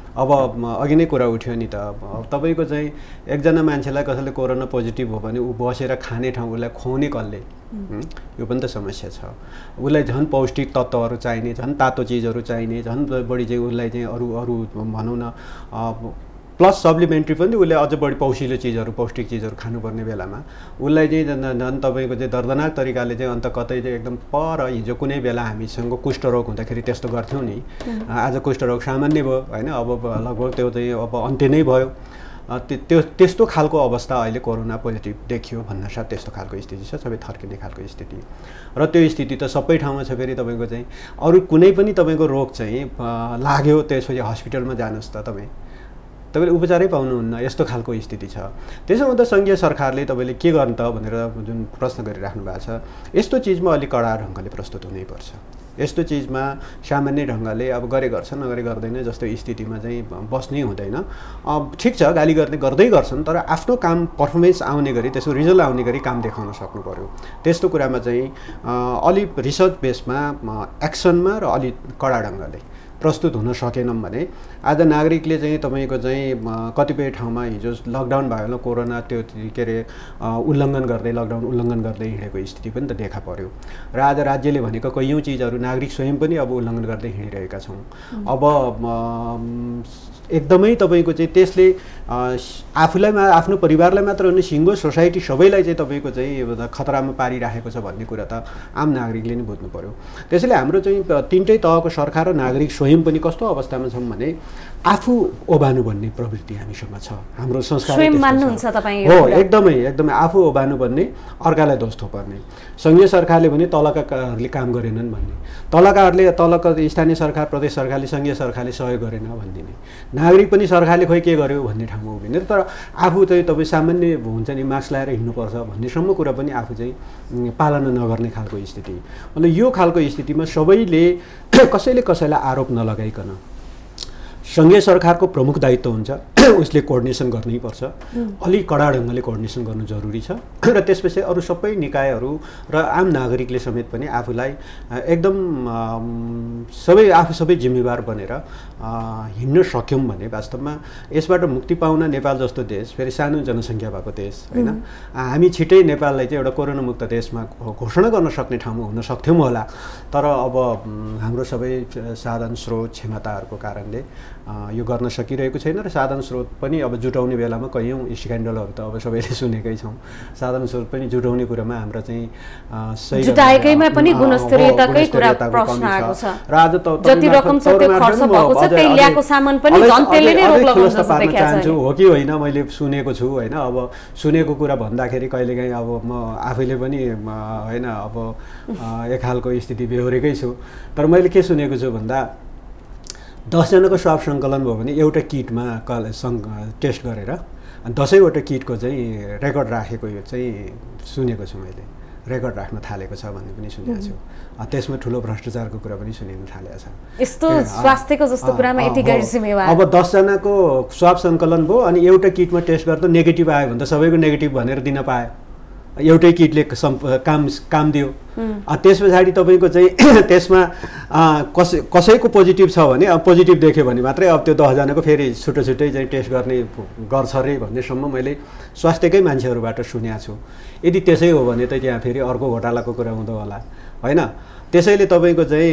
अब अघि नै कुरा उठ्यो नि त, तपाईँको चाहिँ एकजना मान्छेलाई कसैले कोरोना पोजिटिभ हो भने ऊ बसेर खाने ठाउँ उसलाई खुवाउने कसले, यो पनि त समस्या छ। उसलाई झन् पौष्टिक तत्त्वहरू चाहिने, झन् तातो चिजहरू चाहिने, झन् बढी चाहिँ उसलाई चाहिँ अरू भनौँ न प्लस सप्लिमेन्ट्री पनि उसले अझ बढी पौष्टिलो चिजहरू पौष्टिक चिजहरू खानुपर्ने बेलामा उसलाई चाहिँ झन् तपाईँको चाहिँ दर्दनाक तरिकाले चाहिँ अन्त कतै चाहिँ एकदम पर हिजो कुनै बेला हामीसँग कुष्ठरोग हुँदाखेरि त्यस्तो गर्थ्यौँ नि, आज कुष्ठरोग सामान्य भयो होइन, अब लगभग त्यो चाहिँ अब अन्त्य नै भयो। त्यस्तो खालको अवस्था अहिले कोरोना पोजिटिभ देखियो भन्नासाथ त्यस्तो खालको स्थिति छ, सबै थर्किने खालको स्थिति। र त्यो स्थिति त सबै ठाउँमा छ। फेरि तपाईँको चाहिँ अरू कुनै पनि तपाईँको रोग चाहिँ लाग्यो त्यसपछि हस्पिटलमा जानुहोस् त तपाईँले उपचारै पाउनुहुन्न, यस्तो खालको स्थिति छ। त्यसो हुँदा सङ्घीय सरकारले तपाईँले के गर्नु त भनेर जुन प्रश्न गरिराख्नु भएको छ, यस्तो चिजमा अलिक कडा ढङ्गले प्रस्तुत हुनैपर्छ। यस्तो चिजमा सामान्य ढङ्गले अब गरे गर्छ नगरे गर्दैन जस्तो स्थितिमा चाहिँ बस्नै हुँदैन। ठिक छ, गाली गर्दै गर्छन्, तर आफ्नो काम पर्फर्मेन्स आउने गरी त्यसको रिजल्ट आउने गरी काम देखाउन सक्नु पर्यो। त्यस्तो कुरामा चाहिँ अलिक रिसर्च बेसमा एक्सनमा र अलिक कडा ढङ्गले प्रस्तुत हुन सकेनौँ भने आज नागरिकले चाहिँ तपाईँको चाहिँ कतिपय ठाउँमा हिजो लकडाउन भयो कोरोना त्यो के अरे लकडाउन उल्लङ्घन गर्दै हिँडेको स्थिति पनि त देखा पर्यो। र आज राज्यले भनेको कैयौँ चिजहरू नागरिक स्वयं पनि अब उल्लङ्घन गर्दै हिँडिरहेका छौँ। अब एकदमै तपाईँको चाहिँ त्यसले आफूलाई आफ्नो परिवारलाई मात्र होइन सिङ्गो सोसाइटी सबैलाई चाहिँ तपाईँको चाहिँ खतरामा पारिराखेको छ भन्ने कुरा त आम नागरिकले नै बुझ्नु पर्यो। त्यसैले हाम्रो चाहिँ तिनटै तहको सरकार र नागरिक स्वयं पनि कस्तो अवस्थामा छौँ भने आफू ओबानु भन्ने प्रवृत्ति हामीसँग छ। हाम्रो संस्कार हो एकदमै आफू ओबानु भन्ने, अर्कालाई दोष थोपर्ने। सङ्घीय सरकारले भने तलकाहरूले काम गरेनन् भन्ने, तलका स्थानीय सरकार प्रदेश सरकारले सङ्घीय सरकारले सहयोग गरेन भनिदिने, नागरिक पनि सरकारले खोइ के गर्यो भन्ने ठाउँमा उभिने। तर आफू चाहिँ तपाईँ सामान्य हुन्छ नि मास्क लगाएर हिँड्नुपर्छ भन्नेसम्म कुरा पनि आफू चाहिँ पालना नगर्ने खालको स्थिति। मतलब यो खालको स्थितिमा सबैले कसैले कसैलाई आरोप नलगाइकन सङ्घीय सरकारको प्रमुख दायित्व हुन्छ उसले कोअर्डिनेसन गर्नैपर्छ, अलिक कडा ढङ्गले कोअर्डिनेसन गर्नु जरुरी छ। र त्यसपछि अरू सबै निकायहरू र आम नागरिकले समेत पनि आफूलाई एकदम आफू सबै जिम्मेवार बनेर हिँड्न सक्यौँ भने वास्तवमा यसबाट मुक्ति पाउन नेपाल जस्तो देश, फेरि सानो जनसङ्ख्या भएको देश होइन, हामी छिटै नेपाललाई चाहिँ एउटा कोरोना मुक्त देशमा घोषणा गर्न सक्ने ठाउँमा हुन सक्थ्यौँ होला। तर अब हाम्रो सबै साधन स्रोत क्षमताहरूको कारणले यो गर्न सकिरहेको छैन। र साधन स्रोत पनि अब जुटाउने बेलामा कैयौँ स्क्यान्डलहरू त अब सबैले सुनेकै छौँ। साधन स्रोत पनि जुटाउने कुरामा हाम्रो चाहिँ सही जुटाएकैमा पनि गुणस्तरीयताकै कुरा प्रश्न आएको छ। र आज त जति रकम छ त्यो खर्च भएको छ, त्यही ल्याएको सामान पनि झन् त्यसले नै रोक लगाउन जस्तो देखिएको छ। हो कि होइन मैले सुनेको छु होइन, अब सुनेको कुरा भन्दाखेरि कहिलेकाहीँ अब म आफैले पनि होइन अब एक खालको स्थिति बेहोरेकै छु। तर मैले के सुनेको छु भन्दा 10 जनाको स्वाब सङ्कलन भयो भने एउटा किटमा टेस्ट गरेर 10वटा किटको चाहिँ रेकर्ड राखेको यो चाहिँ सुनेको छु मैले, रेकर्ड राख्न थालेको छ भन्ने पनि सुनेको छु। त्यसमा ठुलो भ्रष्टाचारको कुरा पनि सुनिन थालेको छ। यस्तो स्वास्थ्यको जस्तो कुरामा यति गैर जिम्मेवार। अब 10 जनाको स्वाब सङ्कलन भयो अनि एउटा किटमा टेस्ट गर्दा नेगेटिभ आयो भने त सबैको नेगेटिभ भनेर दिन पाए, एउटै किटले काम दियो। त्यस पछाडि तपाईँको चाहिँ त्यसमा कसैको पोजिटिभ छ भने अब पोजिटिभ देख्यो भने मात्रै अब त्यो 10 जनाको फेरि छुट्टै चाहिँ टेस्ट गर्छ अरे भन्नेसम्म मैले स्वास्थ्यकै मान्छेहरूबाट सुनेको छु। यदि त्यसै हो भने त त्यहाँ फेरि अर्को घोटालाको कुरा हुँदो होला होइन। त्यसैले तपाईँको चाहिँ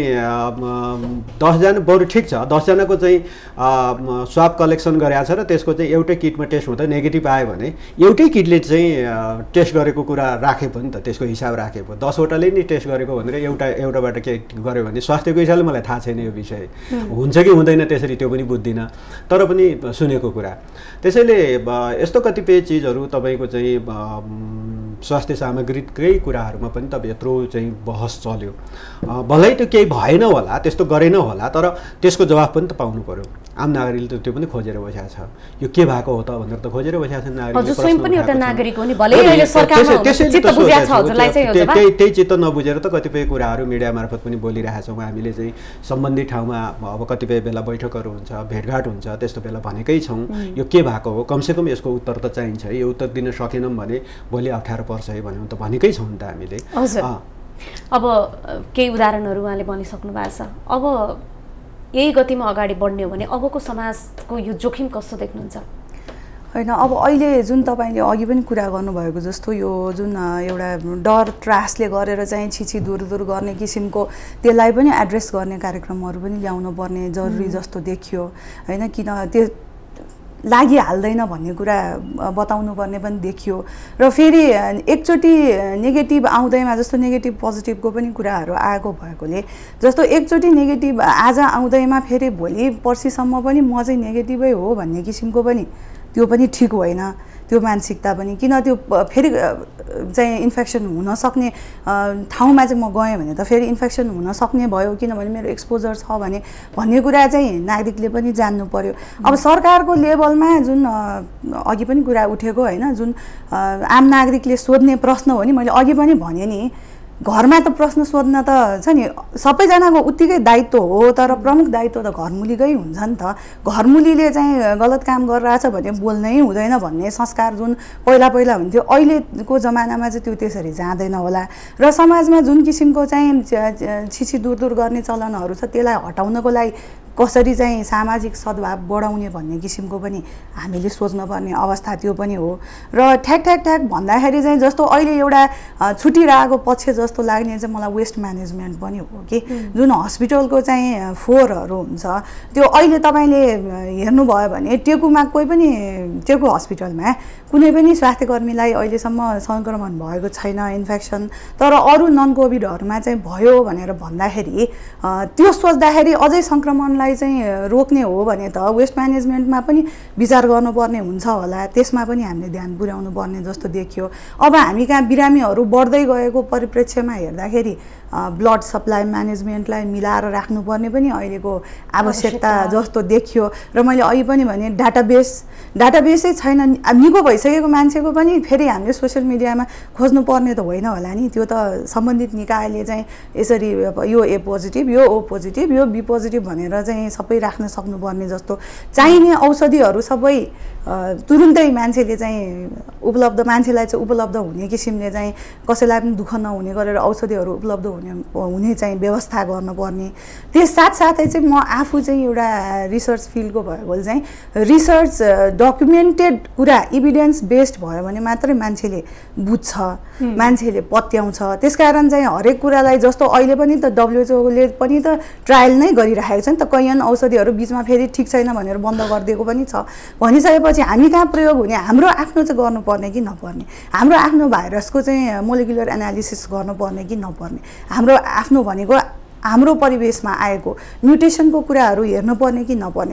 10 जना बरु ठिक छ, 10 जनाको चाहिँ स्वाब कलेक्सन गरेको छ र त्यसको चाहिँ एउटै किटमा टेस्ट हुँदा नेगेटिभ आयो भने एउटै किटले चाहिँ टेस्ट गरेको कुरा राखे पनि त त्यसको हिसाब राखे भयो। 10वटाले नि टेस्ट गरेको भनेर एउटाबाट के गर्यो भने स्वास्थ्यको हिसाबले मलाई थाहा छैन यो विषय हुन्छ कि हुँदैन त्यसरी त्यो पनि बुझ्दिनँ, तर पनि सुनेको कुरा। त्यसैले यस्तो कतिपय चिजहरू तपाईँको चाहिँ स्वास्थ्य सामग्रीकै कुराहरूमा पनि त यत्रो चाहिँ बहस चल्यो। भलै त्यो केही भएन होला, त्यस्तो गरेन होला, तर त्यसको जवाफ पनि त पाउनु पर्यो। आम नागरिकले त त्यो पनि खोजेर बसेको छ, यो के भएको हो त भनेर त खोजेर बसेको छ नागरिकले। हजुर स्वयं पनि एउटा नागरिक हो नि, भलै अहिले सरकारमा चित्त बुझ्या छ हजुरलाई चाहिँ यो जवाफ। त्यही चित्त नबुझेर त कतिपय कुराहरू मिडिया मार्फत पनि बोलिरहेका छौँ हामीले चाहिँ सम्बन्धित ठाउँमा। अब कतिपय बेला बैठकहरू हुन्छ, भेटघाट हुन्छ, त्यस्तो बेला भनेकै छौँ यो के भएको हो, कमसेकम यसको उत्तर त चाहिन्छ है, यो उत्तर दिन सकेनौँ भने भोलि अप्ठ्यारो पर्छ है भन्यो त भनेकै छौँ नि त हामीले। अब केही उदाहरणहरू उहाँले भनिसक्नु भएको छ। अब यही गतिमा अगाडि बढ्ने हो भने अबको समाजको यो जोखिम कस्तो देख्नुहुन्छ? होइन, अब अहिले जुन तपाईँले अघि पनि कुरा गर्नुभएको जस्तो यो जुन एउटा डर त्रासले गरेर चाहिँ छिछि दूर गर्ने किसिमको त्यसलाई पनि एड्रेस गर्ने कार्यक्रमहरू पनि ल्याउनु पर्ने जरुरी जस्तो देखियो होइन। किन त्यो लागिहाल्दैन भन्ने कुरा बताउनु पर्ने पनि देखियो। र फेरि एकचोटि नेगेटिभ आउँदैमा जस्तो नेगेटिभ पोजिटिभको पनि कुराहरू आएको भएकोले जस्तो एकचोटि नेगेटिभ आज आउँदैमा फेरि भोलि पर्सिसम्म पनि म चाहिँ नेगेटिभै हो भन्ने किसिमको पनि त्यो पनि ठिक होइन। त्यो मानसिकता पनि किन त्यो फेरि चाहिँ इन्फेक्सन हुन सक्ने ठाउँमा चाहिँ म गएँ भने त फेरि इन्फेक्सन हुन सक्ने भयो किनभने मेरो एक्सपोजर छ भने भन्ने कुरा चाहिँ नागरिकले पनि जान्नु पर्यो। अब सरकारको लेभलमा जुन अघि पनि कुरा उठेको होइन, जुन आम नागरिकले सोध्ने प्रश्न हो नि, मैले अघि पनि भने नि घरमा त प्रश्न सोध्न त छ नि सबैजनाको उत्तिकै दायित्व हो, तर प्रमुख दायित्व त घरमुलीकै हुन्छ नि त। घरमुलीले चाहिँ गलत काम गरिरहेछ भने बोल्नै हुँदैन भन्ने संस्कार जुन पहिला हुन्थ्यो, अहिलेको जमानामा चाहिँ त्यो त्यसरी जाँदैन होला। र समाजमा जुन किसिमको चाहिँ छिछि दूर गर्ने चलनहरू छ त्यसलाई हटाउनको लागि कसरी चाहिँ सामाजिक सद्भाव बढाउने भन्ने किसिमको पनि हामीले सोच्नुपर्ने अवस्था त्यो पनि हो। र ठ्याक भन्दाखेरि चाहिँ जस्तो अहिले एउटा छुटिरहेको पक्ष जस्तो लाग्ने चाहिँ मलाई वेस्ट म्यानेजमेन्ट पनि हो कि जुन हस्पिटलको चाहिँ फोहोरहरू हुन्छ त्यो अहिले तपाईँले हेर्नुभयो भने टेकुमा कोही पनि टेकु हस्पिटलमा कुनै पनि स्वास्थ्यकर्मीलाई अहिलेसम्म सङ्क्रमण भएको छैन इन्फेक्सन, तर अरू नन कोभिडहरूमा चाहिँ भयो भनेर भन्दाखेरि त्यो सोच्दाखेरि अझै सङ्क्रमणलाई चाहिँ रोक्ने हो भने त वेस्ट म्यानेजमेन्टमा पनि विचार गर्नुपर्ने हुन्छ होला, त्यसमा पनि हामीले ध्यान पुर्याउनु पर्ने जस्तो देखियो। अब हामी कहाँ बिरामीहरू बढ्दै गएको परिप्रेक्ष्यमा हेर्दाखेरि ब्लड सप्लाई म्यानेजमेन्टलाई मिलाएर राख्नुपर्ने पनि अहिलेको आवश्यकता जस्तो देखियो। र मैले अघि पनि भने डाटाबेसै छैन, निको भइसकेको मान्छेको पनि फेरि हामीले सोसियल मिडियामा खोज्नुपर्ने त होइन होला नि, त्यो त सम्बन्धित निकायले चाहिँ यसरी यो ए पोजिटिभ यो ओ पोजिटिभ यो बी पोजिटिभ भनेर चाहिँ सबै राख्न सक्नुपर्ने जस्तो चाहिने औषधिहरू सबै तुरुन्तै मान्छेले चाहिँ मान्छेलाई चाहिँ उपलब्ध हुने किसिमले चाहिँ कसैलाई पनि दुःख नहुने गरेर औषधिहरू उपलब्ध हुने चाहिँ व्यवस्था गर्नुपर्ने। त्यस साथसाथै चाहिँ म आफू चाहिँ एउटा रिसर्च फिल्डको भएकोले चाहिँ रिसर्च डकुमेन्टेड कुरा इभिडेन्स बेस्ड भयो भने मात्रै मान्छेले बुझ्छ, मान्छेले पत्याउँछ। त्यसकारण चाहिँ हरेक कुरालाई जस्तो अहिले पनि त WHO ले पनि त ट्रायल नै गरिरहेको छ नि त, कैयन औषधिहरू बिचमा फेरि ठिक छैन भनेर बन्द गरिदिएको पनि छ। भनिसकेपछि हामी कहाँ प्रयोग हुने, हाम्रो आफ्नो चाहिँ गर्नुपर्ने कि नपर्ने, हाम्रो आफ्नो भाइरसको चाहिँ मोलिकुलर एनालिसिस गर्नुपर्ने कि नपर्ने, हाम्रो आफ्नो भनेको हाम्रो परिवेशमा आएको म्युटेसनको कुराहरू हेर्नुपर्ने कि नपर्ने,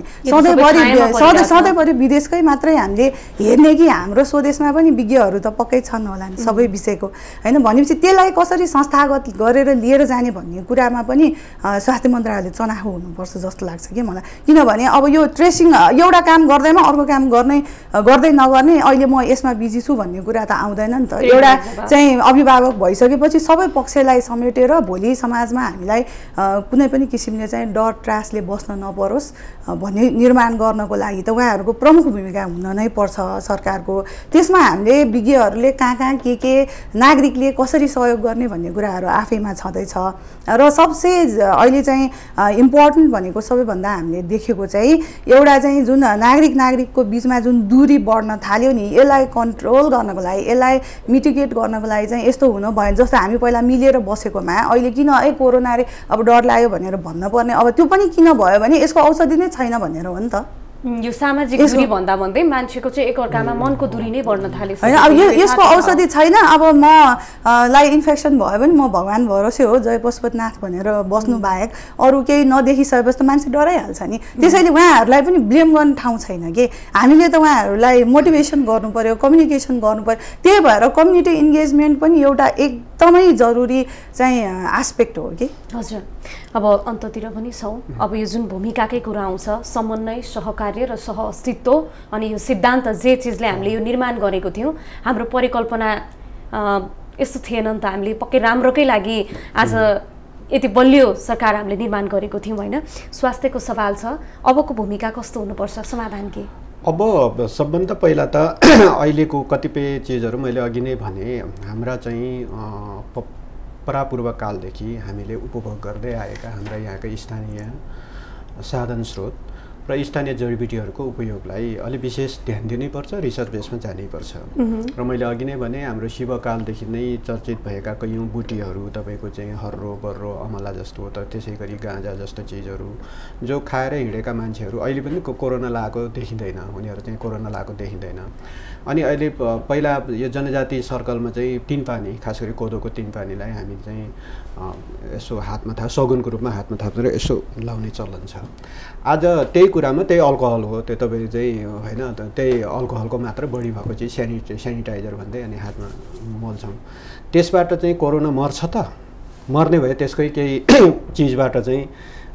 सधैँभरि विदेशकै मात्रै हामीले हेर्ने कि हाम्रो स्वदेशमा पनि विज्ञहरू त पक्कै छन् होला नि सबै विषयको होइन। भनेपछि त्यसलाई कसरी संस्थागत गरेर लिएर जाने भन्ने कुरामा पनि स्वास्थ्य मन्त्रालयले चनाखो हुनुपर्छ जस्तो लाग्छ कि मलाई। किनभने अब यो ट्रेसिङ एउटा काम गर्दैमा अर्को काम गर्दै नगर्ने अहिले म यसमा बिजी छु भन्ने कुरा त आउँदैन नि त। एउटा चाहिँ अभिभावक भइसकेपछि सबै पक्षलाई समेटेर भोलि समाजमा हामीलाई कुनै पनि किसिमले चाहिँ डर त्रासले बस्न नपरोस् भन्ने निर्माण गर्नको लागि त उहाँहरूको प्रमुख भूमिका हुन नै पर्छ सरकारको। त्यसमा हामीले विज्ञहरूले कहाँ के नागरिकले कसरी सहयोग गर्ने भन्ने कुराहरू आफैमा छँदैछ। र सबसे अहिले चाहिँ इम्पोर्टेन्ट भनेको सबैभन्दा हामीले देखेको चाहिँ एउटा चाहिँ जुन नागरिकको बिचमा जुन दूरी बढ्न थाल्यो नि, यसलाई कन्ट्रोल गर्नको लागि यसलाई मिटिगेट गर्नको लागि चाहिँ यस्तो हुनु भयो। जस्तो हामी पहिला मिलेर बसेकोमा अहिले किन कोरोनाले अब डर लाग्यो भनेर भन्न पर्ने, अब त्यो पनि किन भयो भने यसको औषधि नै छैन भनेर हो नि त। यो सामाजिक दूरी भन्दा भन्दै मान्छेको चाहिँ एकअर्कामा मनको दूरी नै बढ्न थाल्यो होइन। अब यसको औषधि छैन, अब मलाई इन्फेक्सन भयो भने म भगवान् भरोसे हो जय पशुपतिनाथ भनेर बस्नु बाहेक अरू केही नदेखिसकेपछि त मान्छे डराइहाल्छ नि। त्यसैले उहाँहरूलाई पनि ब्लेम गर्ने ठाउँ छैन कि, हामीले त उहाँहरूलाई मोटिभेसन गर्नु पर्यो, कम्युनिकेसन गर्नु पर्यो। त्यही भएर कम्युनिटी इन्गेजमेन्ट पनि एउटा एकदमै जरुरी चाहिँ आस्पेक्ट हो कि। हजुर, अब अन्ततिर पनि छौँ। अब यो जुन भूमिकाकै कुरा आउँछ समन्वय, सहकार्य र सहअस्तित्व, अनि यो सिद्धान्त जे चिजले हामीले यो निर्माण गरेको थियौँ, हाम्रो परिकल्पना यस्तो थिएन नि त। हामीले पक्कै राम्रोकै लागि आज यति बलियो सरकार हामीले निर्माण गरेको थियौँ होइन। स्वास्थ्यको सवाल छ, अबको भूमिका कस्तो हुनुपर्छ, समाधान के? अब सबभन्दा पहिला त अहिलेको कतिपय चिजहरू मैले अघि नै भने हाम्रा चाहिँ परापूर्व कालदेखि हामीले उपभोग गर्दै आएका हाम्रा यहाँका स्थानीय साधन स्रोत र स्थानीय जडीबुटीहरूको उपयोगलाई अलि विशेष ध्यान दिनैपर्छ, रिसर्च बेसमा जानैपर्छ। र मैले अघि नै भने हाम्रो शिवकालदेखि नै चर्चित भएका कैयौँ बुटीहरू तपाईँको चाहिँ हर्रो बर्रो अमला जस्तो त त्यसै गरी गाँजा जस्तो चिजहरू जो खाएर हिँडेका मान्छेहरू अहिले पनि कोरोना लागेको देखिँदैन, उनीहरू चाहिँ कोरोना लागेको देखिँदैन। अनि अहिले पहिला यो जनजाति सर्कलमा चाहिँ तिनपानी, खास गरी कोदोको तिनपानीलाई हामी चाहिँ यसो हातमा सगुनको रूपमा हातमा थापेर यसो लाउने चलन छ। आज त्यही कुरामा त्यही अल्कोहल हो, त्यो तपाईँ चाहिँ होइन त्यही अल्कोहलको मात्र बढी भएको चिज सेनिटाइजर भन्दै अनि हातमा मोल्छौँ। त्यसबाट चाहिँ कोरोना मर्छ त, मर्ने भए त्यसकै केही चिजबाट चाहिँ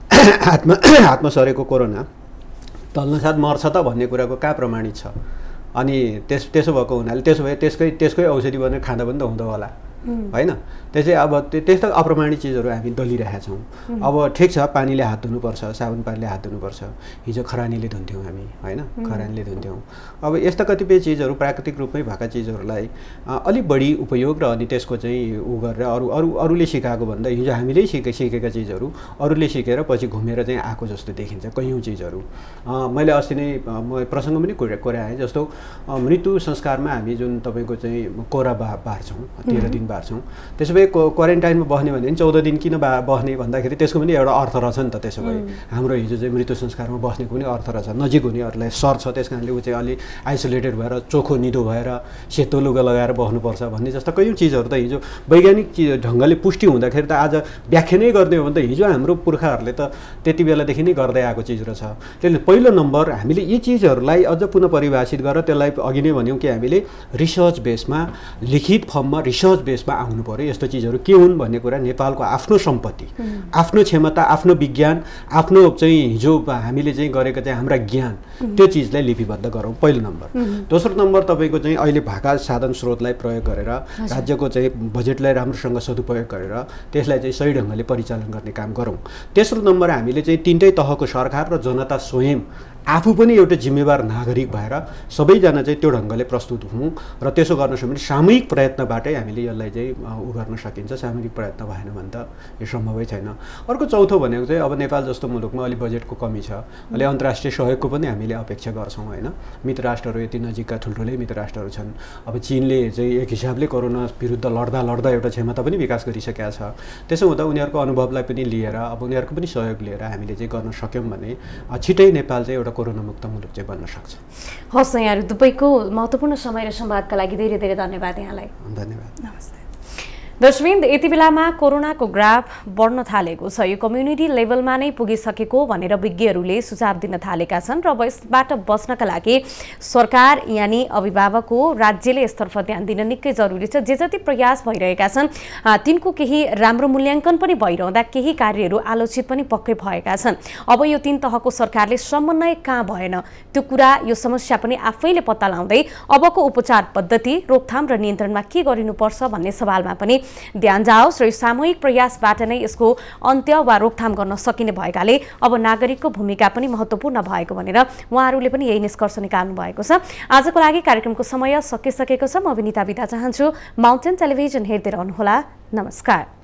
हातमा सरेको कोरोना तल्नसाथ मर्छ त भन्ने कुराको कहाँ प्रमाणित छ? अनि त्यसो भएको हुनाले त्यसो भए त्यसकै औषधि बनेर खाँदा पनि त हुँदो होला होइन? त्यसै अब त्यस्तो अप्रमाणित चिजहरू हामी दलिरहेका छौँ। अब ठिक छ, पानीले हात धुनुपर्छ, साबुन पानीले हात धुनुपर्छ, हिजो खरानीले धुन्थ्यौँ हामी होइन, खरानीले धुन्थ्यौँ। अब यस्ता कतिपय चिजहरू प्राकृतिक रूपमै भएका चिजहरूलाई अलिक बढी उपयोग र अनि त्यसको चाहिँ उ गरेर अरूले सिकाएको भन्दा हिजो हामीले सिकेका चिजहरू अरूले सिकेर पछि घुमेर चाहिँ आएको जस्तो देखिन्छ कैयौँ चिजहरू। मैले अस्ति नै प्रसङ्ग पनि कोराएँ, जस्तो मृत्यु संस्कारमा हामी जुन तपाईँको चाहिँ कोरा बार्छौँ, 13 दिन बार्छौँ, त्यसो भए क्वारेन्टाइनमा बस्ने भने 14 दिन किन बस्ने भन्दाखेरि त्यसको पनि एउटा अर्थ रहेछ नि त। त्यसो भए हाम्रो हिजो चाहिँ मृत्यु संस्कारमा बस्नेको पनि अर्थ रहेछ, नजिक हुनेहरूलाई सर्छ, त्यस कारणले ऊ चाहिँ अलि आइसोलेटेड भएर चोखो निदो भएर सेतो लुगा लगाएर बस्नुपर्छ भन्ने जस्ता कैयौँ चिजहरू त हिजो वैज्ञानिक ढङ्गले पुष्टि हुँदाखेरि त आज व्याख्या नै गरिदियो भने त हिजो हाम्रो पुर्खाहरूले त त्यति बेलादेखि नै गर्दै आएको चिज रहेछ। त्यसले पहिलो नम्बर हामीले यी चिजहरूलाई अझ पुनः परिभाषित गरेर त्यसलाई अघि नै भन्यौँ कि हामीले रिसर्च बेसमा, लिखित फर्ममा रिसर्च बेसमा आउनु पर्यो। यस्तो चिजहरू के हुन् भन्ने कुरा नेपालको आफ्नो सम्पत्ति, आफ्नो क्षमता, आफ्नो विज्ञान, आफ्नो चाहिँ हिजो हामीले चाहिँ गरेको चाहिँ हाम्रा ज्ञान, त्यो चिजलाई लिपिबद्ध गरौँ पहिलो नम्बर। दोस्रो नम्बर तपाईँको चाहिँ अहिले भएका साधन स्रोतलाई प्रयोग गरेर राज्यको चाहिँ बजेटलाई राम्रोसँग सदुपयोग गरेर त्यसलाई चाहिँ सही ढङ्गले परिचालन गर्ने काम गरौँ। तेस्रो नम्बर हामीले चाहिँ तिनटै तहको सरकार र जनता स्वयं आफू पनि एउटा जिम्मेवार नागरिक भएर सबैजना चाहिँ त्यो ढङ्गले प्रस्तुत हौँ र त्यसो गर्न सक्यो भने सामूहिक प्रयत्नबाटै हामीले यसलाई चाहिँ उ गर्न सकिन्छ। सामूहिक प्रयत्न भएन भने त यो सम्भवै छैन। अर्को चौथो भनेको चाहिँ अब नेपाल जस्तो मुलुकमा अलि बजेटको कमी छ, अलि अन्तर्राष्ट्रिय सहयोगको पनि हामीले अपेक्षा गर्छौँ होइन। मित्र राष्ट्रहरू यति नजिकका ठुल्ठुलै मित्र राष्ट्रहरू छन्। अब चीनले चाहिँ एक हिसाबले कोरोना विरुद्ध लड्दा एउटा क्षमता पनि विकास गरिसकेका छ। त्यसो हुँदा उनीहरूको अनुभवलाई पनि लिएर अब उनीहरूको पनि सहयोग लिएर हामीले चाहिँ गर्न सक्यौँ भने छिटै नेपाल चाहिँ एउटा कोरोना मुक्त मुलुक चाहिँ बन्न सक्छ। हस्, यहाँहरू दुवैको महत्त्वपूर्ण समय र संवादका लागि धेरै धेरै धन्यवाद यहाँलाई। धन्यवाद। नमस्ते। दर्शकवृन्द, यति बेलामा कोरोनाको ग्राफ बढ्न थालेको छ, यो कम्युनिटी लेभलमा नै पुगिसकेको भनेर विज्ञहरूले सुझाव दिन थालेका छन् र अब यसबाट बच्नका लागि सरकार यानि अभिभावक हो, राज्यले यसतर्फ ध्यान दिन निकै जरुरी छ। जे जति प्रयास भइरहेका छन् तिनको केही राम्रो मूल्याङ्कन पनि भइरहँदा केही कार्यहरू आलोचित पनि पक्कै भएका छन्। अब यो तीन तहको सरकारले समन्वय कहाँ भएन त्यो कुरा, यो समस्या पनि आफैले पत्ता लगाउँदै अबको उपचार पद्धति, रोकथाम र नियन्त्रणमा के गरिनुपर्छ भन्ने सवालमा पनि ध्यान जाओस् र सामूहिक प्रयासबाट नै यसको अन्त्य वा रोकथाम गर्न सकिने भएकाले अब नागरिकको भूमिका पनि महत्त्वपूर्ण भएको भनेर उहाँहरूले पनि यही निष्कर्ष निकाल्नु भएको छ। आजको लागि कार्यक्रमको समय सकिसकेको छ। म विनिता बिदा चाहन्छु। माउन्टेन टेलिभिजन हेर्दै रहनुहोला। नमस्कार।